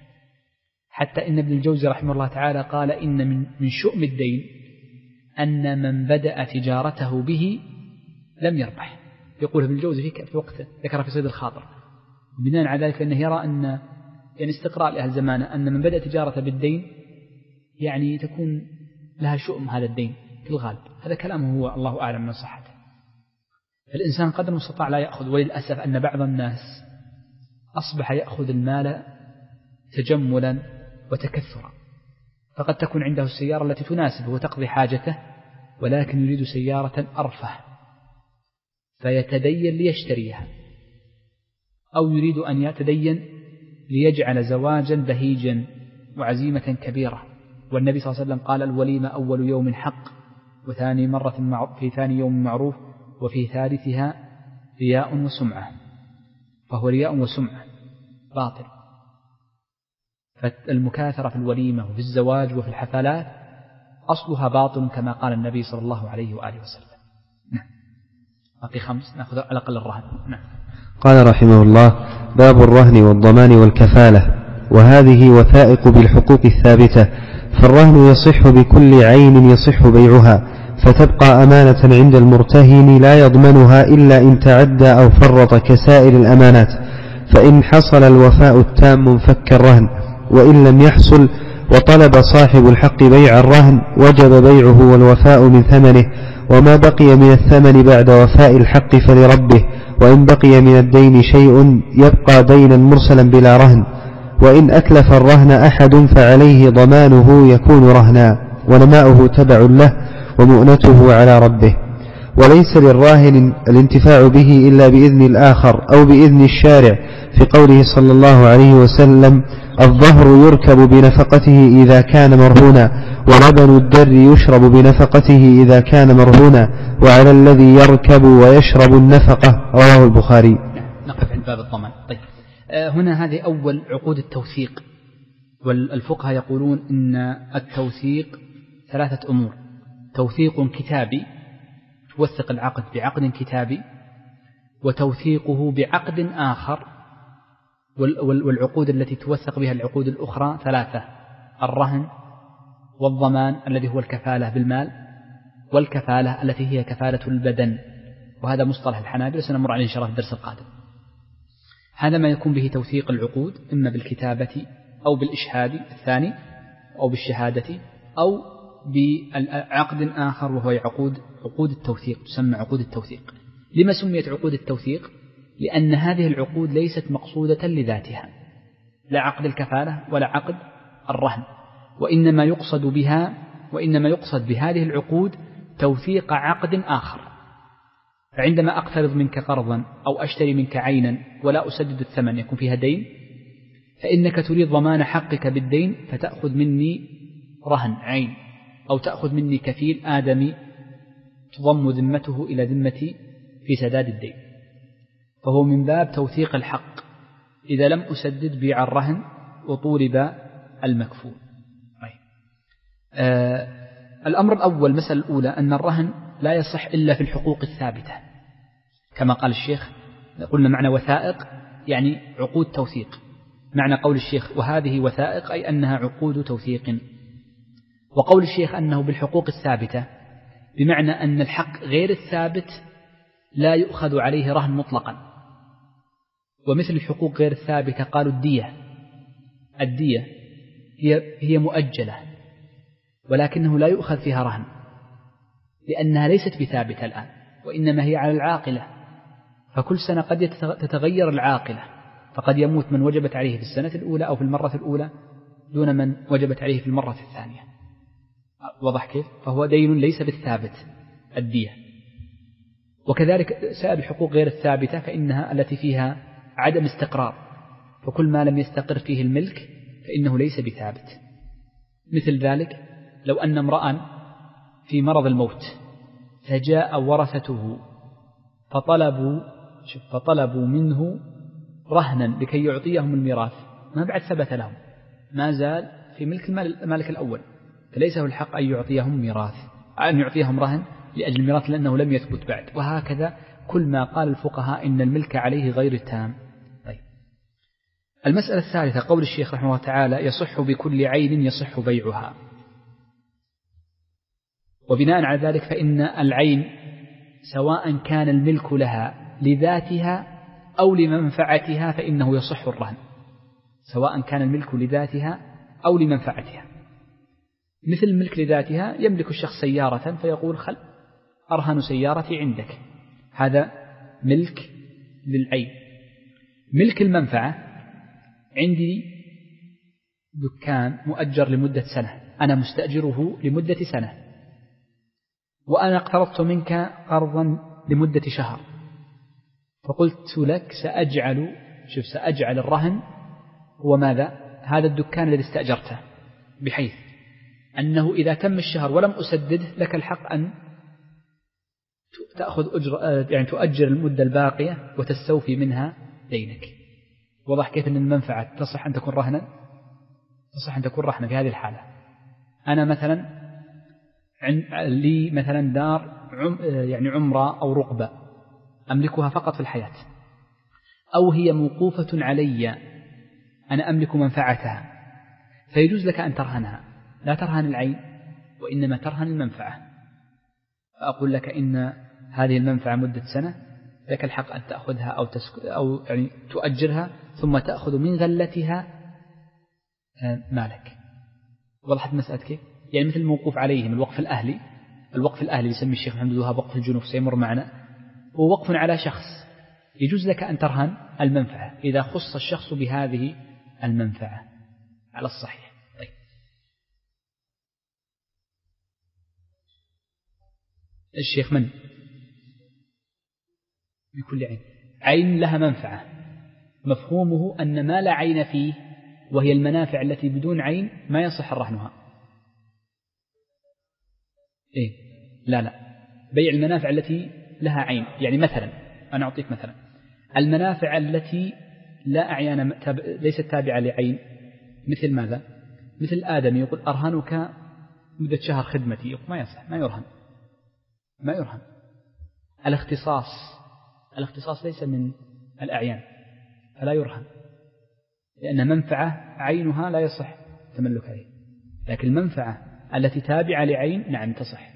حتى إن ابن الجوزي رحمه الله تعالى قال إن من شؤم الدين أن من بدأ تجارته به لم يربح. يقول ابن الجوزي في وقته ذكر في صيد الخاطر، بناء على ذلك فإنه يرى أن يعني استقراء لأهل زمانه أن من بدأ تجارته بالدين يعني تكون لها شؤم هذا الدين في الغالب. هذا كلامه هو الله أعلم من صحته. فالإنسان قدر المستطاع لا يأخذ، وللأسف أن بعض الناس أصبح يأخذ المال تجملا وتكثرا، فقد تكون عنده السيارة التي تناسبه وتقضي حاجته، ولكن يريد سيارة أرفه فيتدين ليشتريها، أو يريد أن يتدين ليجعل زواجا بهيجا وعزيمة كبيرة. والنبي صلى الله عليه وسلم قال: الوليمة أول يوم حق، وثاني مرة في ثاني يوم معروف، وفي ثالثها رياء وسمعة. فهو رياء وسمعة باطل. فالمكاثرة في الوليمة وفي الزواج وفي الحفلات أصلها باطل كما قال النبي صلى الله عليه وآله وسلم. نعم. باقي 5 نأخذ على الأقل الرهن. نعم. قال رحمه الله: باب الرهن والضمان والكفالة، وهذه وثائق بالحقوق الثابتة. فالرهن يصح بكل عين يصح بيعها، فتبقى أمانة عند المرتهن لا يضمنها إلا إن تعدى أو فرط كسائر الأمانات. فإن حصل الوفاء التام انفك الرهن، وإن لم يحصل وطلب صاحب الحق بيع الرهن وجب بيعه والوفاء من ثمنه، وما بقي من الثمن بعد وفاء الحق فلربه. وإن بقي من الدين شيء يبقى دينا مرسلا بلا رهن. وإن أتلف الرهن أحد فعليه ضمانه يكون رهنا، ونماؤه تبع له ومؤنته على ربه. وليس للراهن الانتفاع به إلا بإذن الآخر أو بإذن الشارع، في قوله صلى الله عليه وسلم: الظهر يركب بنفقته إذا كان مرهونا، ولبن الدر يشرب بنفقته إذا كان مرهونا، وعلى الذي يركب ويشرب النفقة. رواه البخاري. نقف عند باب الضمان. طيب، هنا هذه أول عقود التوثيق. والفقهاء يقولون إن التوثيق 3 أمور: توثيق كتابي توثق العقد بعقد كتابي، وتوثيقه بعقد آخر. والعقود التي توثق بها العقود الأخرى 3: الرهن، والضمان الذي هو الكفالة بالمال، والكفالة التي هي كفالة البدن. وهذا مصطلح الحنابلة سنمر عليه إن شاء الله في الدرس القادم. هذا ما يكون به توثيق العقود، إما بالكتابة أو بالإشهاد الثاني أو بالشهادة أو بعقد آخر، وهو عقود التوثيق، تسمى عقود التوثيق. لما سميت عقود التوثيق؟ لأن هذه العقود ليست مقصودة لذاتها، لا عقد الكفالة ولا عقد الرهن، وإنما يقصد بهذه العقود توثيق عقد آخر. فعندما أقترض منك قرضا أو أشتري منك عينا ولا أسدد الثمن، يكون فيها دين، فإنك تريد ضمان حقك بالدين، فتأخذ مني رهن عين، أو تأخذ مني كفيل آدمي تضم ذمته إلى ذمتي في سداد الدين. فهو من باب توثيق الحق. إذا لم أسدد بيع الرهن وطولب المكفول. الأمر الأول، المسألة الأولى، أن الرهن لا يصح إلا في الحقوق الثابتة كما قال الشيخ. قلنا معنى وثائق يعني عقود توثيق. معنى قول الشيخ وهذه وثائق أي أنها عقود توثيق. وقول الشيخ أنه بالحقوق الثابتة بمعنى أن الحق غير الثابت لا يؤخذ عليه رهن مطلقا. ومثل الحقوق غير الثابتة قالوا الدية هي مؤجلة، ولكنه لا يؤخذ فيها رهن لأنها ليست بثابتة الآن، وإنما هي على العاقلة. فكل سنة قد تتغير العاقلة، فقد يموت من وجبت عليه في السنة الأولى أو في المرة الأولى دون من وجبت عليه في المرة الثانية. وضح كيف؟ فهو دين ليس بالثابت الدية. وكذلك سائر الحقوق غير الثابتة فإنها التي فيها عدم استقرار، فكل ما لم يستقر فيه الملك فإنه ليس بثابت. مثل ذلك لو أن امرأ في مرض الموت فجاء ورثته فطلبوا منه رهنا لكي يعطيهم الميراث، ما بعد ثبت لهم، ما زال في ملك المالك الأول، فليس له الحق أن يعطيهم رهن لأجل الميراث لأنه لم يثبت بعد. وهكذا كل ما قال الفقهاء إن الملك عليه غير تام. طيب، المسألة الثالثة قول الشيخ رحمه الله تعالى: يصح بكل عين يصح بيعها. وبناء على ذلك فإن العين سواء كان الملك لها لذاتها أو لمنفعتها فإنه يصح الرهن، سواء كان الملك لذاتها أو لمنفعتها. مثل الملك لذاتها، يملك الشخص سيارة فيقول: خل أرهن سيارتي عندك، هذا ملك للعين. ملك المنفعة: عندي دكان مؤجر لمدة سنة، أنا مستأجره لمدة سنة، وأنا اقترضت منك قرضا لمدة شهر، فقلت لك سأجعل الرهن هو ماذا؟ هذا الدكان الذي استأجرته، بحيث أنه إذا تم الشهر ولم أسدده لك الحق أن تأخذ يعني تؤجر المدة الباقية وتستوفي منها دينك. وضح كيف أن المنفعة تصح أن تكون رهنا، تصح أن تكون رهنا في هذه الحالة. أنا مثلا لي مثلا دار يعني عمرة أو رقبة أملكها فقط في الحياة، أو هي موقوفة علي، أنا أملك منفعتها، فيجوز لك أن ترهنها، لا ترهن العين وإنما ترهن المنفعة. فأقول لك إن هذه المنفعة مدة سنة، لك الحق أن تأخذها أو يعني تؤجرها ثم تأخذ من غلتها مالك. وضحت مسألة كيف؟ يعني مثل الموقوف عليهم الوقف الأهلي. الوقف الأهلي يسمي الشيخ محمد الوهاب وقف الجنوف، سيمر معنا، هو وقف على شخص، يجوز لك أن ترهن المنفعة إذا خص الشخص بهذه المنفعة على الصحيح. طيب، الشيخ من بكل عين لها منفعة، مفهومه أن ما لا عين فيه وهي المنافع التي بدون عين ما يصح رهنها. لا بيع المنافع التي لها عين. يعني مثلا أنا أعطيك مثلا المنافع التي لا أعيان ليست تابعة لعين، مثل ماذا؟ مثل آدم يقول: أرهنك مدة شهر خدمتي، يقول: ما يصح، ما يرهن. الاختصاص ليس من الأعيان فلا يرهن، لأن منفعة عينها لا يصح تملك عليه، لكن المنفعة التي تابعة لعين نعم تصح.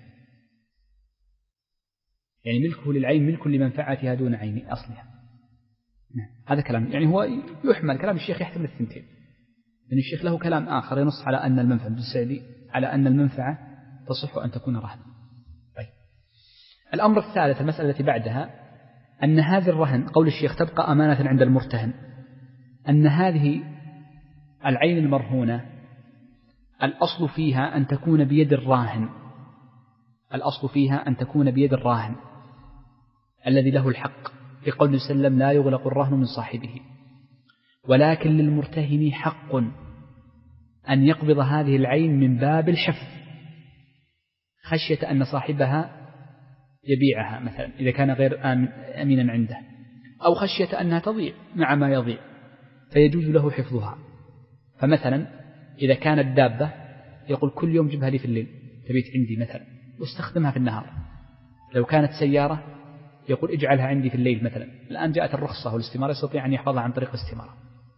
يعني ملكه للعين ملك لمنفعتها دون عين أصلها. نعم. هذا كلام يعني هو يحمل كلام الشيخ يحتمل الثنتين، لأن الشيخ له كلام آخر ينص على أن المنفعة بالسعدي على أن المنفعة تصح أن تكون رهن. طيب، الأمر الثالث، المسألة التي بعدها، أن هذه الرهن قول الشيخ تبقى أمانة عند المرتهن، أن هذه العين المرهونة الأصل فيها أن تكون بيد الراهن، الأصل فيها أن تكون بيد الراهن الذي له الحق، في قول النبي صلى الله عليه وسلم: لا يغلق الرهن من صاحبه. ولكن للمرتهن حق أن يقبض هذه العين من باب الحفظ، خشية أن صاحبها يبيعها مثلا إذا كان غير أمينا عنده، أو خشية أنها تضيع مع ما يضيع، فيجوز له حفظها. فمثلا إذا كانت دابة يقول: كل يوم جبها لي في الليل تبيت عندي مثلا واستخدمها في النهار. لو كانت سيارة يقول: اجعلها عندي في الليل مثلا. الآن جاءت الرخصة والاستمارة، يستطيع أن يحفظها عن طريق الاستمارة.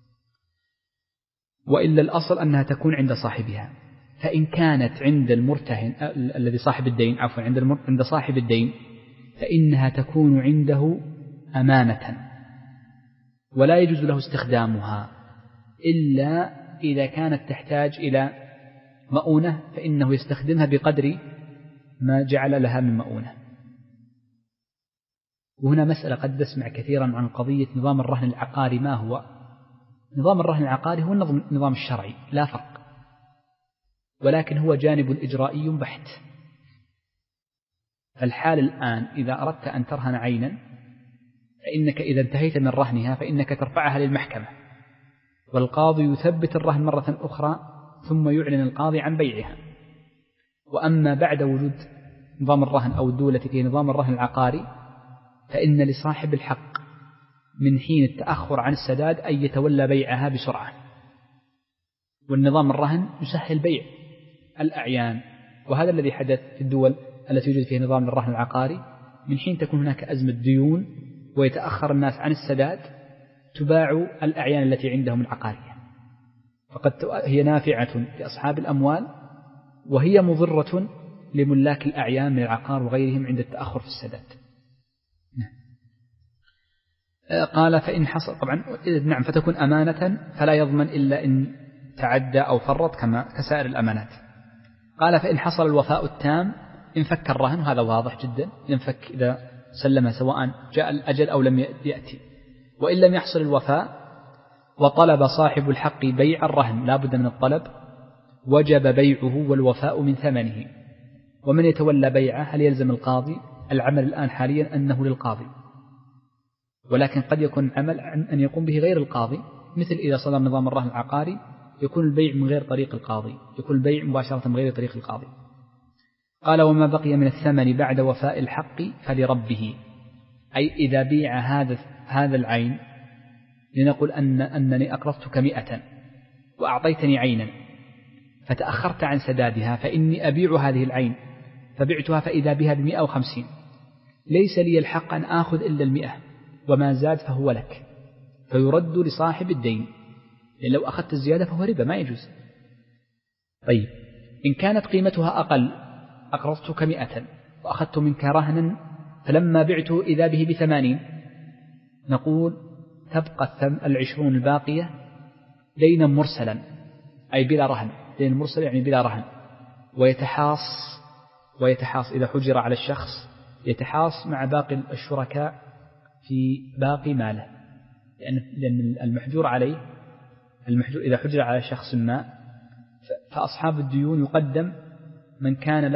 وإلا الأصل أنها تكون عند صاحبها. فإن كانت عند المرتهن الذي صاحب الدين، عفوا عند صاحب الدين، فإنها تكون عنده أمانة، ولا يجوز له استخدامها إلا إذا كانت تحتاج إلى مؤونة، فإنه يستخدمها بقدر ما جعل لها من مؤونة. وهنا مسألة قد نسمع كثيرا عن قضية نظام الرهن العقاري. ما هو نظام الرهن العقاري؟ هو النظام الشرعي لا فرق، ولكن هو جانب إجرائي بحت. فالحال الآن إذا أردت أن ترهن عينا، فإنك إذا انتهيت من رهنها فإنك ترفعها للمحكمة، والقاضي يثبت الرهن مرة أخرى، ثم يعلن القاضي عن بيعها. وأما بعد وجود نظام الرهن أو الدولة في نظام الرهن العقاري، فإن لصاحب الحق من حين التأخر عن السداد أن يتولى بيعها بسرعة. والنظام الرهن يسهل بيع الأعيان، وهذا الذي حدث في الدول التي يوجد فيها نظام الرهن العقاري، من حين تكون هناك أزمة ديون ويتأخر الناس عن السداد تباع الأعيان التي عندهم العقارية، فقد هي نافعة لأصحاب الأموال وهي مضرة لملاك الأعيان من العقار وغيرهم عند التأخر في السداد. قال فإن حصل طبعا نعم فتكون أمانة فلا يضمن إلا إن تعدى أو فرط كسائر الأمانات. قال فإن حصل الوفاء التام انفك الرهن، وهذا واضح جدا، ينفك إذا سلم سواء جاء الأجل أو لم يأتي. وإن لم يحصل الوفاء وطلب صاحب الحق بيع الرهن، لا بد من الطلب، وجب بيعه والوفاء من ثمنه. ومن يتولى بيعه هل يلزم القاضي؟ العمل الآن حاليا أنه للقاضي، ولكن قد يكون عمل أن يقوم به غير القاضي، مثل إذا صدر نظام الرهن العقاري يكون البيع من غير طريق القاضي، يكون البيع مباشرة من غير طريق القاضي. قال وما بقي من الثمن بعد وفاء الحق فلربه، أي إذا بيع هذا العين، لنقل أنني أقرضتك 100 وأعطيتني عينا فتأخرت عن سدادها، فإني أبيع هذه العين فبعتها فإذا بها ب150، ليس لي الحق أن آخذ إلا 100 وما زاد فهو لك، فيرد لصاحب الدين، لأن لو أخذت الزيادة فهو ربا ما يجوز. طيب إن كانت قيمتها أقل، أقرضتك 100 وأخذت منك رهنا فلما بعته إذا به ب80، نقول تبقى 20 الباقية دينا مرسلا، أي بلا رهن، دين مرسل يعني بلا رهن، ويتحاص إذا حجر على الشخص يتحاص مع باقي الشركاء في باقي ماله، لأن المحجور إذا حجر على شخص ما فأصحاب الديون يقدم من كان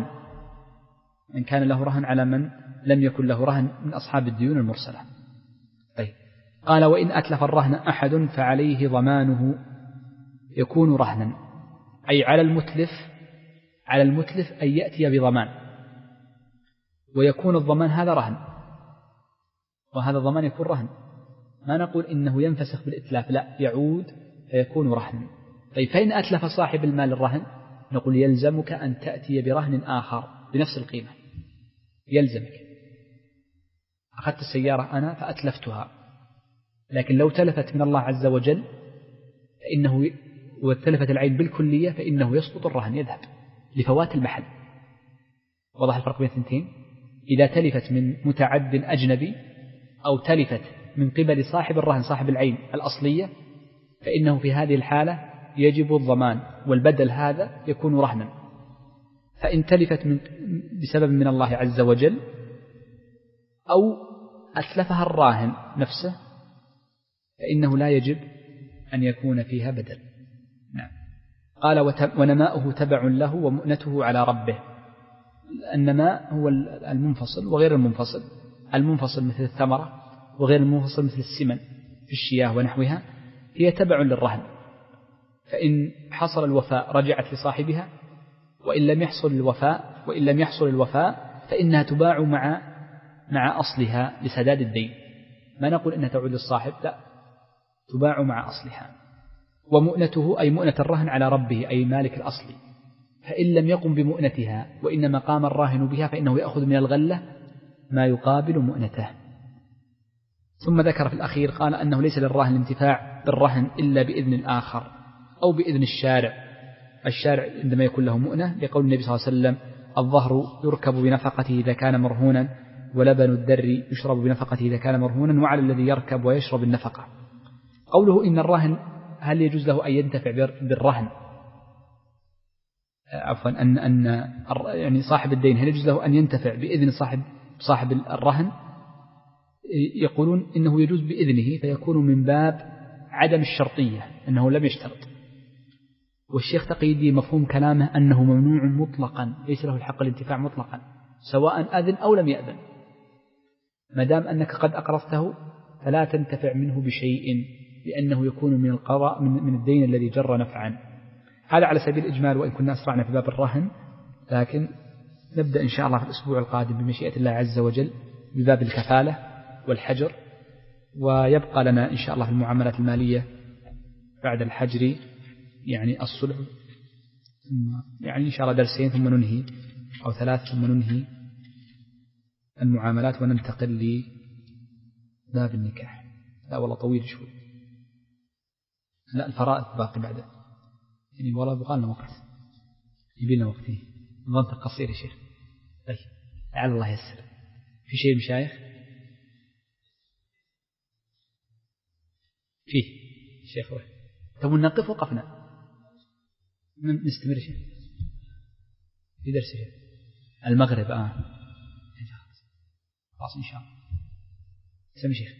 له رهن على من لم يكن له رهن من أصحاب الديون المرسلة. طيب قال وإن أتلف الرهن أحد فعليه ضمانه يكون رهنا، أي على المتلف أن يأتي بضمان، ويكون الضمان هذا رهن، وهذا الضمان يكون رهن، ما نقول إنه ينفسخ بالإتلاف، لا، يعود فيكون رهن. طيب فإن أتلف صاحب المال الرهن، نقول يلزمك أن تأتي برهن آخر بنفس القيمة، يلزمك. أخذت السيارة أنا فأتلفتها، لكن لو تلفت من الله عز وجل وتلفت العين بالكلية فإنه يسقط الرهن، يذهب لفوات المحل. وضح الفرق بين الثنتين؟ إذا تلفت من متعد أجنبي أو تلفت من قبل صاحب الرهن صاحب العين الأصلية، فإنه في هذه الحالة يجب الضمان، والبدل هذا يكون رهنا. فإن تلفت بسبب من الله عز وجل أو أتلفها الراهن نفسه فإنه لا يجب أن يكون فيها بدل. نعم. قال ونماؤه تبع له ومؤنته على ربه. النماء هو المنفصل وغير المنفصل، المنفصل مثل الثمرة وغير المنفصل مثل السمن في الشياه ونحوها، هي تبع للرهن، فإن حصل الوفاء رجعت لصاحبها، وإن لم يحصل الوفاء فإنها تباع مع أصلها لسداد الدين، ما نقول إنها تعود للصاحب، لا، تباع مع أصلها. ومؤنته أي مؤنة الرهن على ربه أي مالك الأصل، فإن لم يقم بمؤنتها وإنما قام الراهن بها فإنه يأخذ من الغلة ما يقابل مؤنته. ثم ذكر في الأخير قال أنه ليس للراهن الانتفاع بالرهن إلا بإذن الآخر أو بإذن الشارع عندما يكون له مؤنة، لقول النبي صلى الله عليه وسلم الظهر يركب بنفقته إذا كان مرهونا، ولبن الدر يشرب بنفقته إذا كان مرهونا، وعلى الذي يركب ويشرب النفقة. قوله إن الراهن هل يجوز له أن ينتفع بالرهن، عفوا أن يعني صاحب الدين هل يجوز له أن ينتفع بإذن صاحب الرهن؟ يقولون إنه يجوز بإذنه، فيكون من باب عدم الشرطية أنه لم يشترط. والشيخ تقي الدين مفهوم كلامه أنه ممنوع مطلقا، ليس له الحق الانتفاع مطلقا سواء أذن أو لم يأذن، ما دام أنك قد أقرضته فلا تنتفع منه بشيء، لأنه يكون من القضاء من الدين الذي جر نفعا. هذا على سبيل الإجمال، وإن كنا أسرعنا في باب الرهن، لكن نبدأ إن شاء الله في الأسبوع القادم بمشيئة الله عز وجل بباب الكفالة والحجر، ويبقى لنا إن شاء الله في المعاملات المالية بعد الحجر يعني الصلح، يعني إن شاء الله درسين ثم ننهي أو 3 ثم ننهي المعاملات وننتقل لباب النكاح. لا والله طويل شوي. لا الفرائض باقي بعد يعني والله بقى لنا وقت يبي لنا وقت ننطق قصير يا شيخ. طيب لعل الله يسر. في شيء مشايخ فيه شيخ روح طب نقف وقفنا نستمر شيخ في درس شيخ المغرب خلاص إن شاء الله. سمي شيخ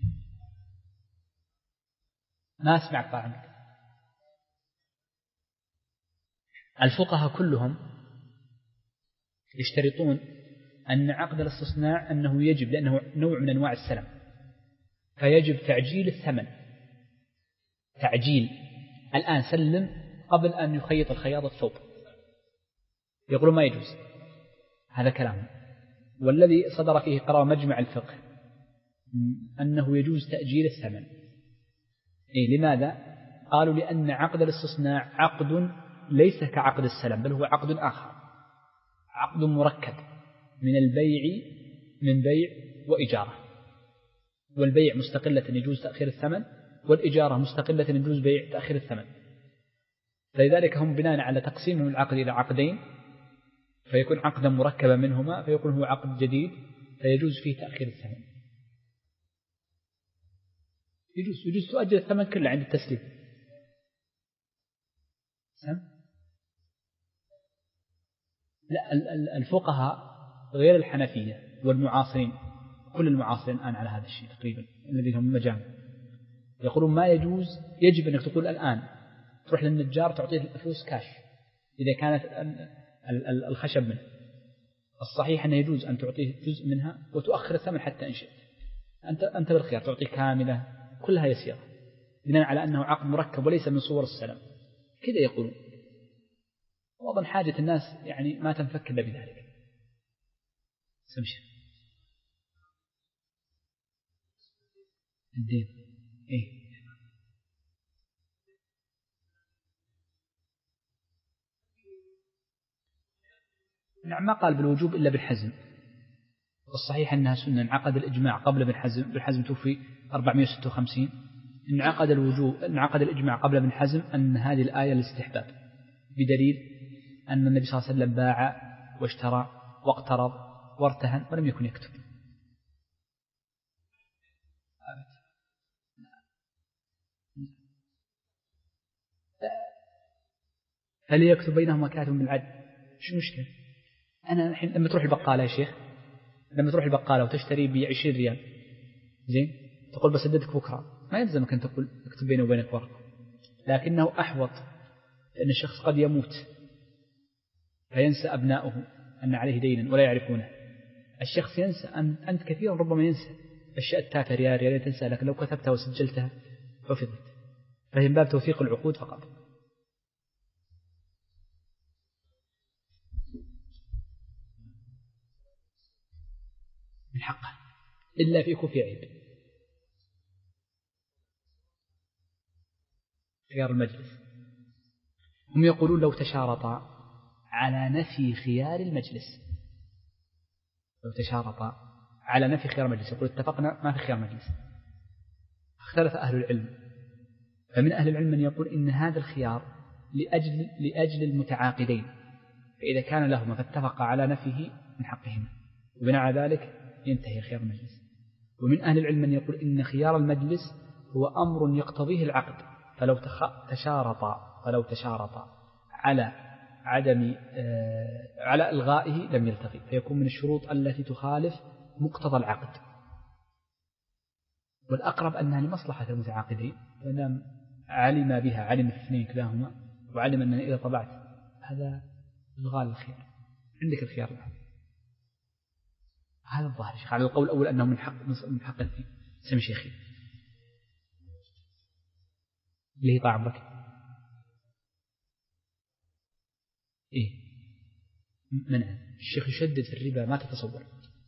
ما أسمع عنك. الفقهاء كلهم يشترطون أن عقد الاستصناع أنه يجب لأنه نوع من أنواع السلم فيجب تعجيل الثمن. تعجيل الآن سلم قبل أن يخيط الخياط الثوب يقولون ما يجوز. هذا كلام والذي صدر فيه قرار مجمع الفقه أنه يجوز تأجيل الثمن. لماذا؟ قالوا لأن عقد الاستصناع عقد ليس كعقد السلم بل هو عقد آخر عقد مركب من البيع من بيع وإجارة. والبيع مستقلة يجوز تأخير الثمن والإجارة مستقلة يجوز بيع تأخير الثمن. فلذلك هم بناء على تقسيمهم العقد إلى عقدين فيكون عقدا مركبا منهما فيكون هو عقد جديد فيجوز فيه تأخير الثمن. يجوز تؤجل الثمن كله عند التسليم. لا الفقهاء غير الحنفية والمعاصرين كل المعاصرين الآن على هذا الشيء تقريبا الذين هم مجامع يقولون ما يجوز. يجب أنك تقول الآن تروح للنجار تعطيه الفلوس كاش إذا كانت الخشب منه. الصحيح أنه يجوز أن تعطيه جزء منها وتؤخر الثمن حتى إن شئت. أنت بالخيار تعطيه كاملة كلها يسيرة بناء على أنه عقد مركب وليس من صور السلم كذا يقولون. وأظن حاجة الناس يعني ما تنفك إلا بذلك. سمشي الدين نعم ما قال بالوجوب إلا بالحزم. والصحيح أنها سنة. انعقد الإجماع قبل ابن حزم. ابن حزم توفي 456. انعقد الإجماع قبل ابن حزم أن هذه الآية الاستحباب بدليل أن النبي صلى الله عليه وسلم باع واشترى واقترض وارتهن ولم يكن يكتب. هل يكتب بينهما كاتب بالعدل؟ شو المشكلة؟ أنا الحين لما تروح البقالة يا شيخ لما تروح البقالة وتشتري ب20 ريال زين تقول بسددك بكرة ما يلزمك أن تقول اكتب بينه وبينك ورقة. لكنه أحوط لأن الشخص قد يموت فينسى أبناؤه أن عليه دينا ولا يعرفونه. الشخص ينسى أنت كثيرا ربما ينسى أشياء التافهة ريال تنسى لكن لو كتبتها وسجلتها حفظت. فهي من باب توثيق العقود فقط. من حقه إلا في كفي عيب. خيار المجلس هم يقولون لو تشارطا على نفي خيار المجلس. لو تشارطا على نفي خيار المجلس يقول اتفقنا ما في خيار مجلس. اختلف أهل العلم فمن أهل العلم من يقول إن هذا الخيار لأجل المتعاقدين فإذا كان لهما فاتفقا على نفيه من حقهما وبناء على ذلك ينتهي خيار المجلس. ومن أهل العلم من يقول إن خيار المجلس هو أمر يقتضيه العقد فلو تشارطا على إلغائه لم يلتغي فيكون من الشروط التي تخالف مقتضى العقد. والأقرب أنها لمصلحة المتعاقدين لأن علم بها علم الاثنين كلاهما وعلم أنني إذا طبعت هذا إلغاء الخيار عندك الخيار الآن. هذا الظاهر شيخ على القول الأول أنه من حق الاثنين. سمي شيخي اللي هي طاع عمرك منع. الشيخ يشدد في الربا ما تتصور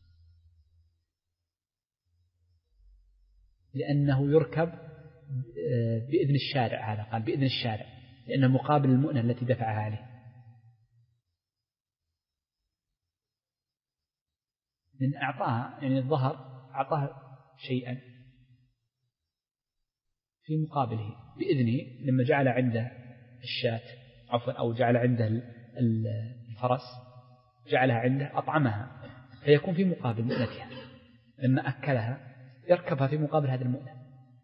لأنه يركب بإذن الشارع. هذا قال بإذن الشارع لأنه مقابل المؤنة التي دفعها عليه. من أعطاها يعني الظهر أعطاها شيئا في مقابله بإذنه، لما جعل عنده الشاة عفوا أو جعل عنده الفرس جعلها عنده أطعمها، فيكون في مقابل مؤنتها، لما أكلها يركبها في مقابل هذه المؤنة.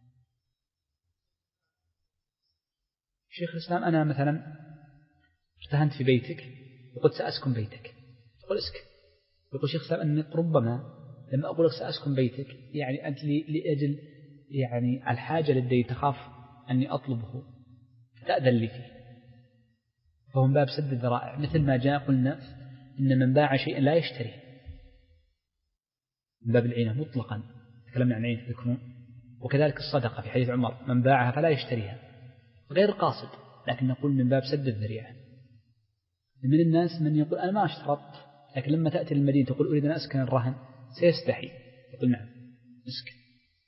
شيخ الإسلام أنا مثلا ارتهنت في بيتك وقلت سأسكن بيتك، تقول اسكن. يقول شيخ الإسلام أنك ربما لما أقول لك سأسكن بيتك يعني أنت لأجل يعني الحاجة للدين تخاف أني أطلبه فتأذن لي فيه، فهو من باب سد الذرائع، مثل ما جاء قلنا إن من باع شيئا لا يشتريه من باب العينة مطلقا، تكلمنا عن عينة الكنون. وكذلك الصدقة في حديث عمر من باعها فلا يشتريها، غير قاصد، لكن نقول من باب سد الذريعة. من الناس من يقول أنا ما اشترطت، لكن لما تأتي للمدينة تقول أريد أن أسكن الرهن سيستحي، يقول نعم اسكن.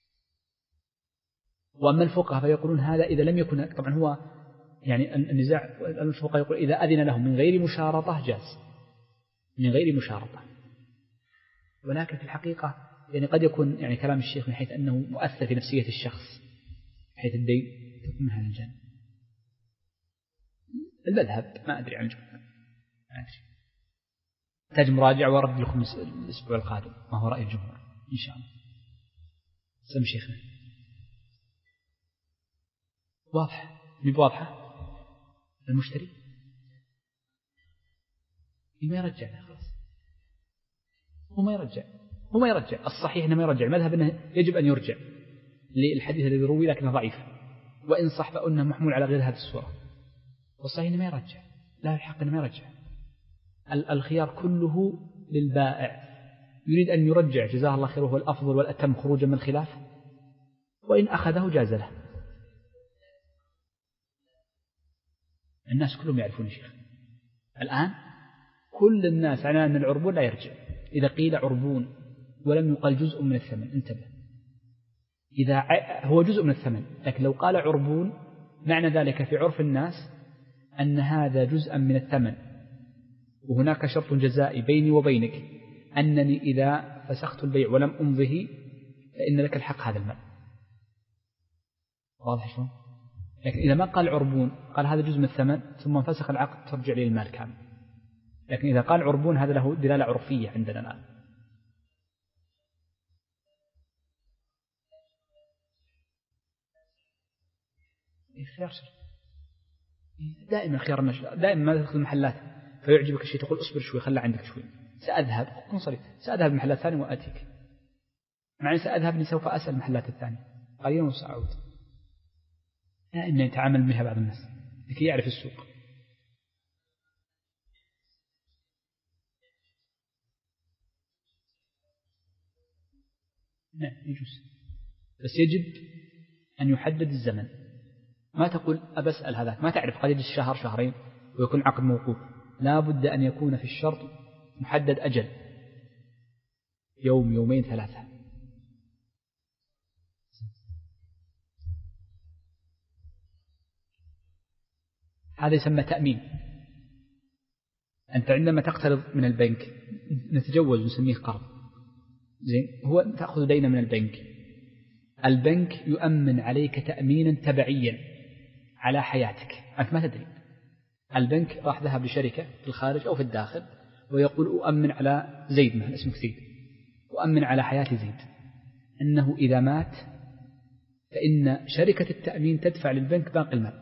وأما الفقهاء فيقولون هذا إذا لم يكن، طبعا هو يعني النزاع، الفقهاء يقول إذا أذن لهم من غير مشارطة جاز، من غير مشارطة. ولكن في الحقيقة يعني قد يكون يعني كلام الشيخ من حيث أنه مؤثر في نفسية الشخص حيث الدين تكون من هذا الجانب. المذهب ما أدري عن الجمهور، ما أدري، تحتاج مراجعة ورد لكم الأسبوع القادم ما هو رأي الجمهور إن شاء الله. سم شيخنا واضح واضحة. المشتري ما يرجع خلاص، هو ما يرجع الصحيح إنه ما يرجع، المذهب أنه يجب أن يرجع للحديث الذي روي لكنه ضعيف، وإن صح فإنه محمول على غير هذه الصورة، والصحيح إنه ما يرجع، لا الحق إنه ما يرجع. الخيار كله للبائع، يريد أن يرجع جزاه الله خير وهو الأفضل والأتم خروجا من الخلاف، وإن أخذه جاز له. الناس كلهم يعرفون يا شيخ الآن، كل الناس على أن العربون لا يرجع. إذا قيل عربون ولم يقال جزء من الثمن انتبه، إذا هو جزء من الثمن، لكن لو قال عربون معنى ذلك في عرف الناس أن هذا جزءا من الثمن، وهناك شرط جزائي بيني وبينك أنني إذا فسخت البيع ولم أمضه فإن لك الحق هذا المال. واضح شلون؟ لكن إذا ما قال عربون قال هذا جزء من الثمن ثم فسخ العقد ترجع لي المال كامل. لكن إذا قال عربون هذا له دلالة عرفية عندنا الآن. خيار دائما خيار دائما ما تدخل المحلات فيعجبك الشيء تقول اصبر شوي خلى عندك شوي، سأذهب كن صريح سأذهب محلات ثانية وأتيك، معني سأذهب سوف أسأل المحلات الثانية قليلا وسأعود. دائما يتعامل بها بعض الناس لكي يعرف السوق. نعم يجوز، بس يجب أن يحدد الزمن. ما تقول أبسأل هذاك، ما تعرف قد يجلس شهر شهرين ويكون عقد موقوف، لا بد أن يكون في الشرط محدد أجل، يوم يومين ثلاثة. هذا يسمى تأمين. أنت عندما تقترض من البنك نتجوز نسميه قرض، زين، هو تأخذ دينا من البنك يؤمن عليك تأمينا تبعيا على حياتك، أنت ما تدري. البنك راح ذهب لشركة في الخارج أو في الداخل ويقول أؤمن على زيد، مثلا اسمك زيد، أؤمن على حياة زيد أنه إذا مات فإن شركة التأمين تدفع للبنك باقي المال.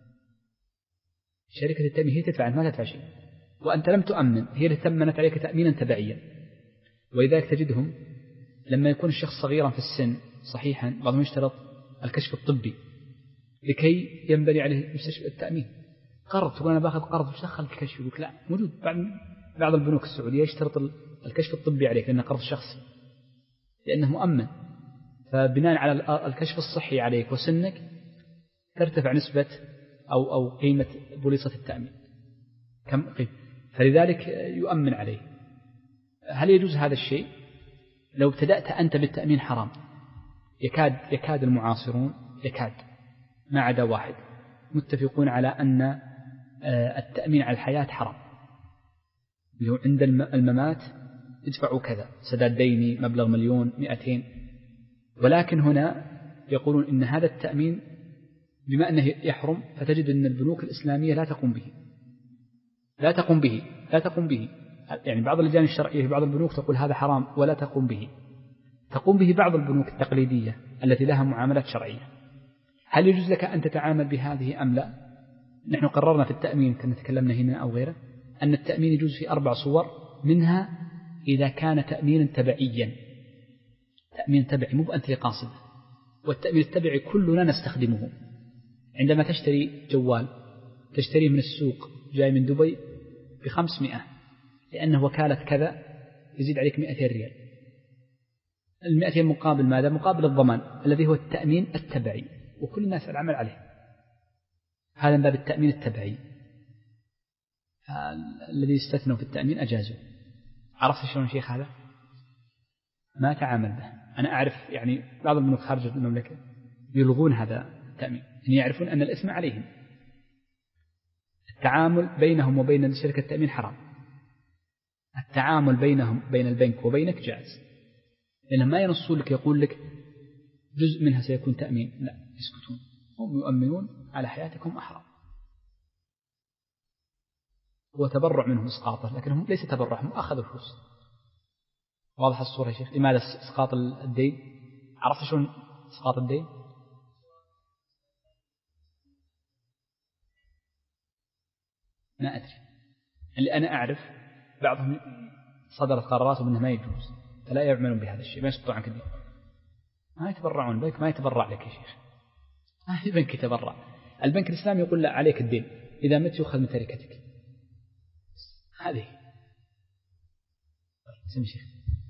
شركة التأمين هي تدفع، أنت ما تدفع شيء، وأنت لم تؤمن، هي اللي تأمنت عليك تأمينا تبعيا. ولذلك تجدهم لما يكون الشخص صغيرا في السن صحيحا بعضهم يشترط الكشف الطبي لكي ينبني عليه مستشفى التأمين. قرض تقول أنا باخذ قرض وش دخل الكشف؟ يقول لا موجود، بعض البنوك السعودية يشترط الكشف الطبي عليك لأنه قرض شخصي لأنه مؤمن، فبناء على الكشف الصحي عليك وسنك ترتفع نسبة أو قيمة بوليصة التأمين كم قيمة، فلذلك يؤمن عليه. هل يجوز هذا الشيء؟ لو ابتدأت أنت بالتأمين حرام. يكاد المعاصرون ما عدا واحد متفقون على أن التأمين على الحياة حرام، عند الممات ادفعوا كذا سداد ديني مبلغ 1,200,000. ولكن هنا يقولون إن هذا التأمين بما أنه يحرم، فتجد أن البنوك الإسلامية لا تقوم به. يعني بعض اللجان الشرعية في بعض البنوك تقول هذا حرام ولا تقوم به. تقوم به بعض البنوك التقليدية التي لها معاملات شرعية. هل يجوز لك أن تتعامل بهذه أم لا؟ نحن قررنا في التأمين كما تكلمنا هنا أو غيره أن التأمين يجوز في 4 صور، منها إذا كان تأمينا تبعيا، تأمين تبعي مو أنت قاصد. والتأمين التبعي كلنا نستخدمه. عندما تشتري جوال تشتريه من السوق جاي من دبي ب500 لأنه وكالة كذا يزيد عليك 200 ريال. 200 مقابل ماذا؟ مقابل الضمان الذي هو التأمين التبعي، وكل الناس العمل عليه. هذا من باب التأمين التبعي. الذي استثنوا في التأمين أجازوا. عرفت شلون شيخ هذا؟ ما تعامل به. أنا أعرف يعني بعض البنوك خارج المملكة يلغون هذا التأمين، يعني يعرفون أن الإثم عليهم. التعامل بينهم وبين شركة التأمين حرام. التعامل بينهم بين البنك وبينك جائز، لأنهم ما ينصون لك يقول لك جزء منها سيكون تأمين، لا، يسكتون، هم يؤمنون على حياتكم أحرام. هو تبرع منهم إسقاطه، لكنهم ليس تبرع، هم أخذوا فلوس. واضح الصورة يا شيخ؟ لماذا إسقاط الدين؟ عرفت شلون إسقاط الدين؟ ما أدري. اللي أنا أعرف بعضهم صدرت قرارات منه ما يجوز، فلا يعملون بهذا الشيء، ما يسقطون عنك الدين. ما يتبرعون، البنك ما يتبرع لك يا شيخ، ما في بنك يتبرع. البنك الإسلامي يقول لا، عليك الدين، إذا مت يؤخذ من تركتك. هذه سمي شيخ.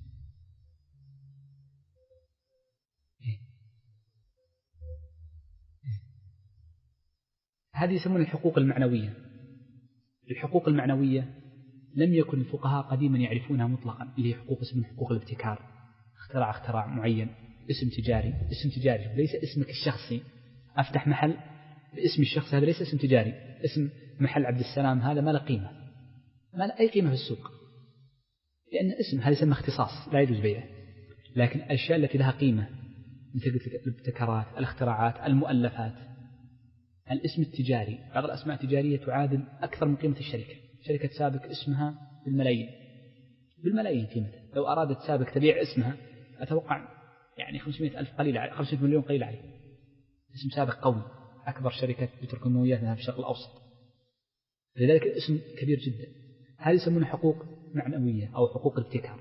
هذه يسمون الحقوق المعنوية. الحقوق المعنوية لم يكن الفقهاء قديما يعرفونها مطلقا، اللي هي حقوق اسمها حقوق الابتكار. اختراع معين، اسم تجاري ليس اسمك الشخصي. أفتح محل باسم الشخص، هذا ليس اسم تجاري. اسم محل عبد السلام هذا ما له قيمة، ما له أي قيمة في السوق، لأن اسم هذا يسمى اختصاص لا يجوز بيعه. لكن الأشياء التي لها قيمة مثل الابتكارات، الاختراعات، المؤلفات، الاسم التجاري، بعض الأسماء التجارية تعادل أكثر من قيمة الشركة. شركة سابق اسمها بالملايين قيمتها. لو أرادت سابق تبيع اسمها أتوقع يعني 500,000 قليل، 500 مليون قليل عليه. اسم سابق قوي، أكبر شركة بتركيماويات في الشرق الأوسط، لذلك الاسم كبير جدا. هذه يسمونها حقوق معنوية أو حقوق الابتكار.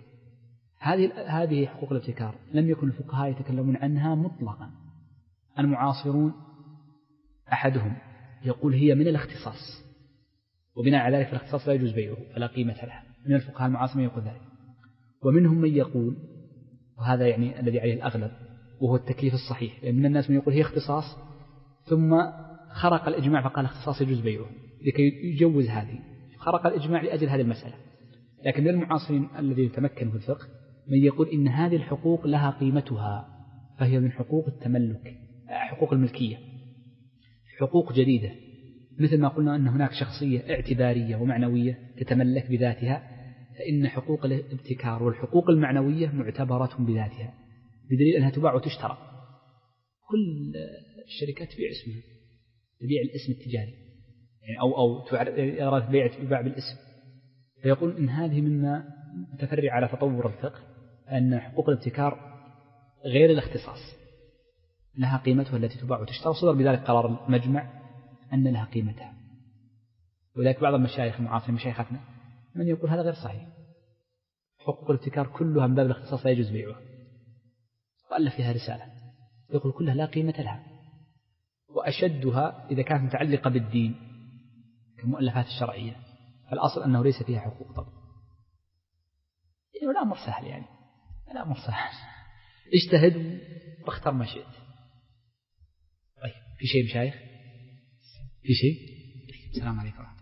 هذه حقوق الابتكار لم يكن الفقهاء يتكلمون عنها مطلقا. المعاصرون أحدهم يقول هي من الاختصاص، وبناء على ذلك الاختصاص لا يجوز بيعه فلا قيمة لها. من الفقهاء المعاصرين يقول ذلك. ومنهم من يقول، وهذا يعني الذي عليه الأغلب، وهو التكليف الصحيح، لأن من الناس من يقول هي اختصاص ثم خرق الإجماع فقال اختصاص يجوز بيعه لكي يجوز هذه، خرق الإجماع لأجل هذه المسألة. لكن من المعاصرين الذي يتمكن في الفقه من يقول إن هذه الحقوق لها قيمتها، فهي من حقوق التملك، حقوق الملكية، حقوق جديدة. مثل ما قلنا أن هناك شخصية اعتبارية ومعنوية تتملك بذاتها، فإن حقوق الابتكار والحقوق المعنوية معتبرة بذاتها، بدليل أنها تباع وتشترى. كل الشركات تبيع اسمها، تبيع الاسم التجاري يعني أو أراد بيع تباع بالاسم. فيقول إن هذه مما متفرع على تطور الفقه، أن حقوق الابتكار غير الاختصاص لها قيمتها التي تباع وتشترى. صدر بذلك قرار المجمع أن لها قيمتها. ولذلك بعض المشايخ المعاصرين مشايختنا من يقول هذا غير صحيح، حقوق الابتكار كلها من باب الاختصاص لا يجوز بيعها، وألف فيها رسالة يقول كلها لا قيمة لها، وأشدها إذا كانت متعلقة بالدين كالمؤلفات الشرعية، فالأصل أنه ليس فيها حقوق طبعا. يعني الأمر سهل، يعني الأمر سهل، اجتهد واختر ما شئت. طيب في شيء مشايخ؟ في شيء؟ السلام عليكم.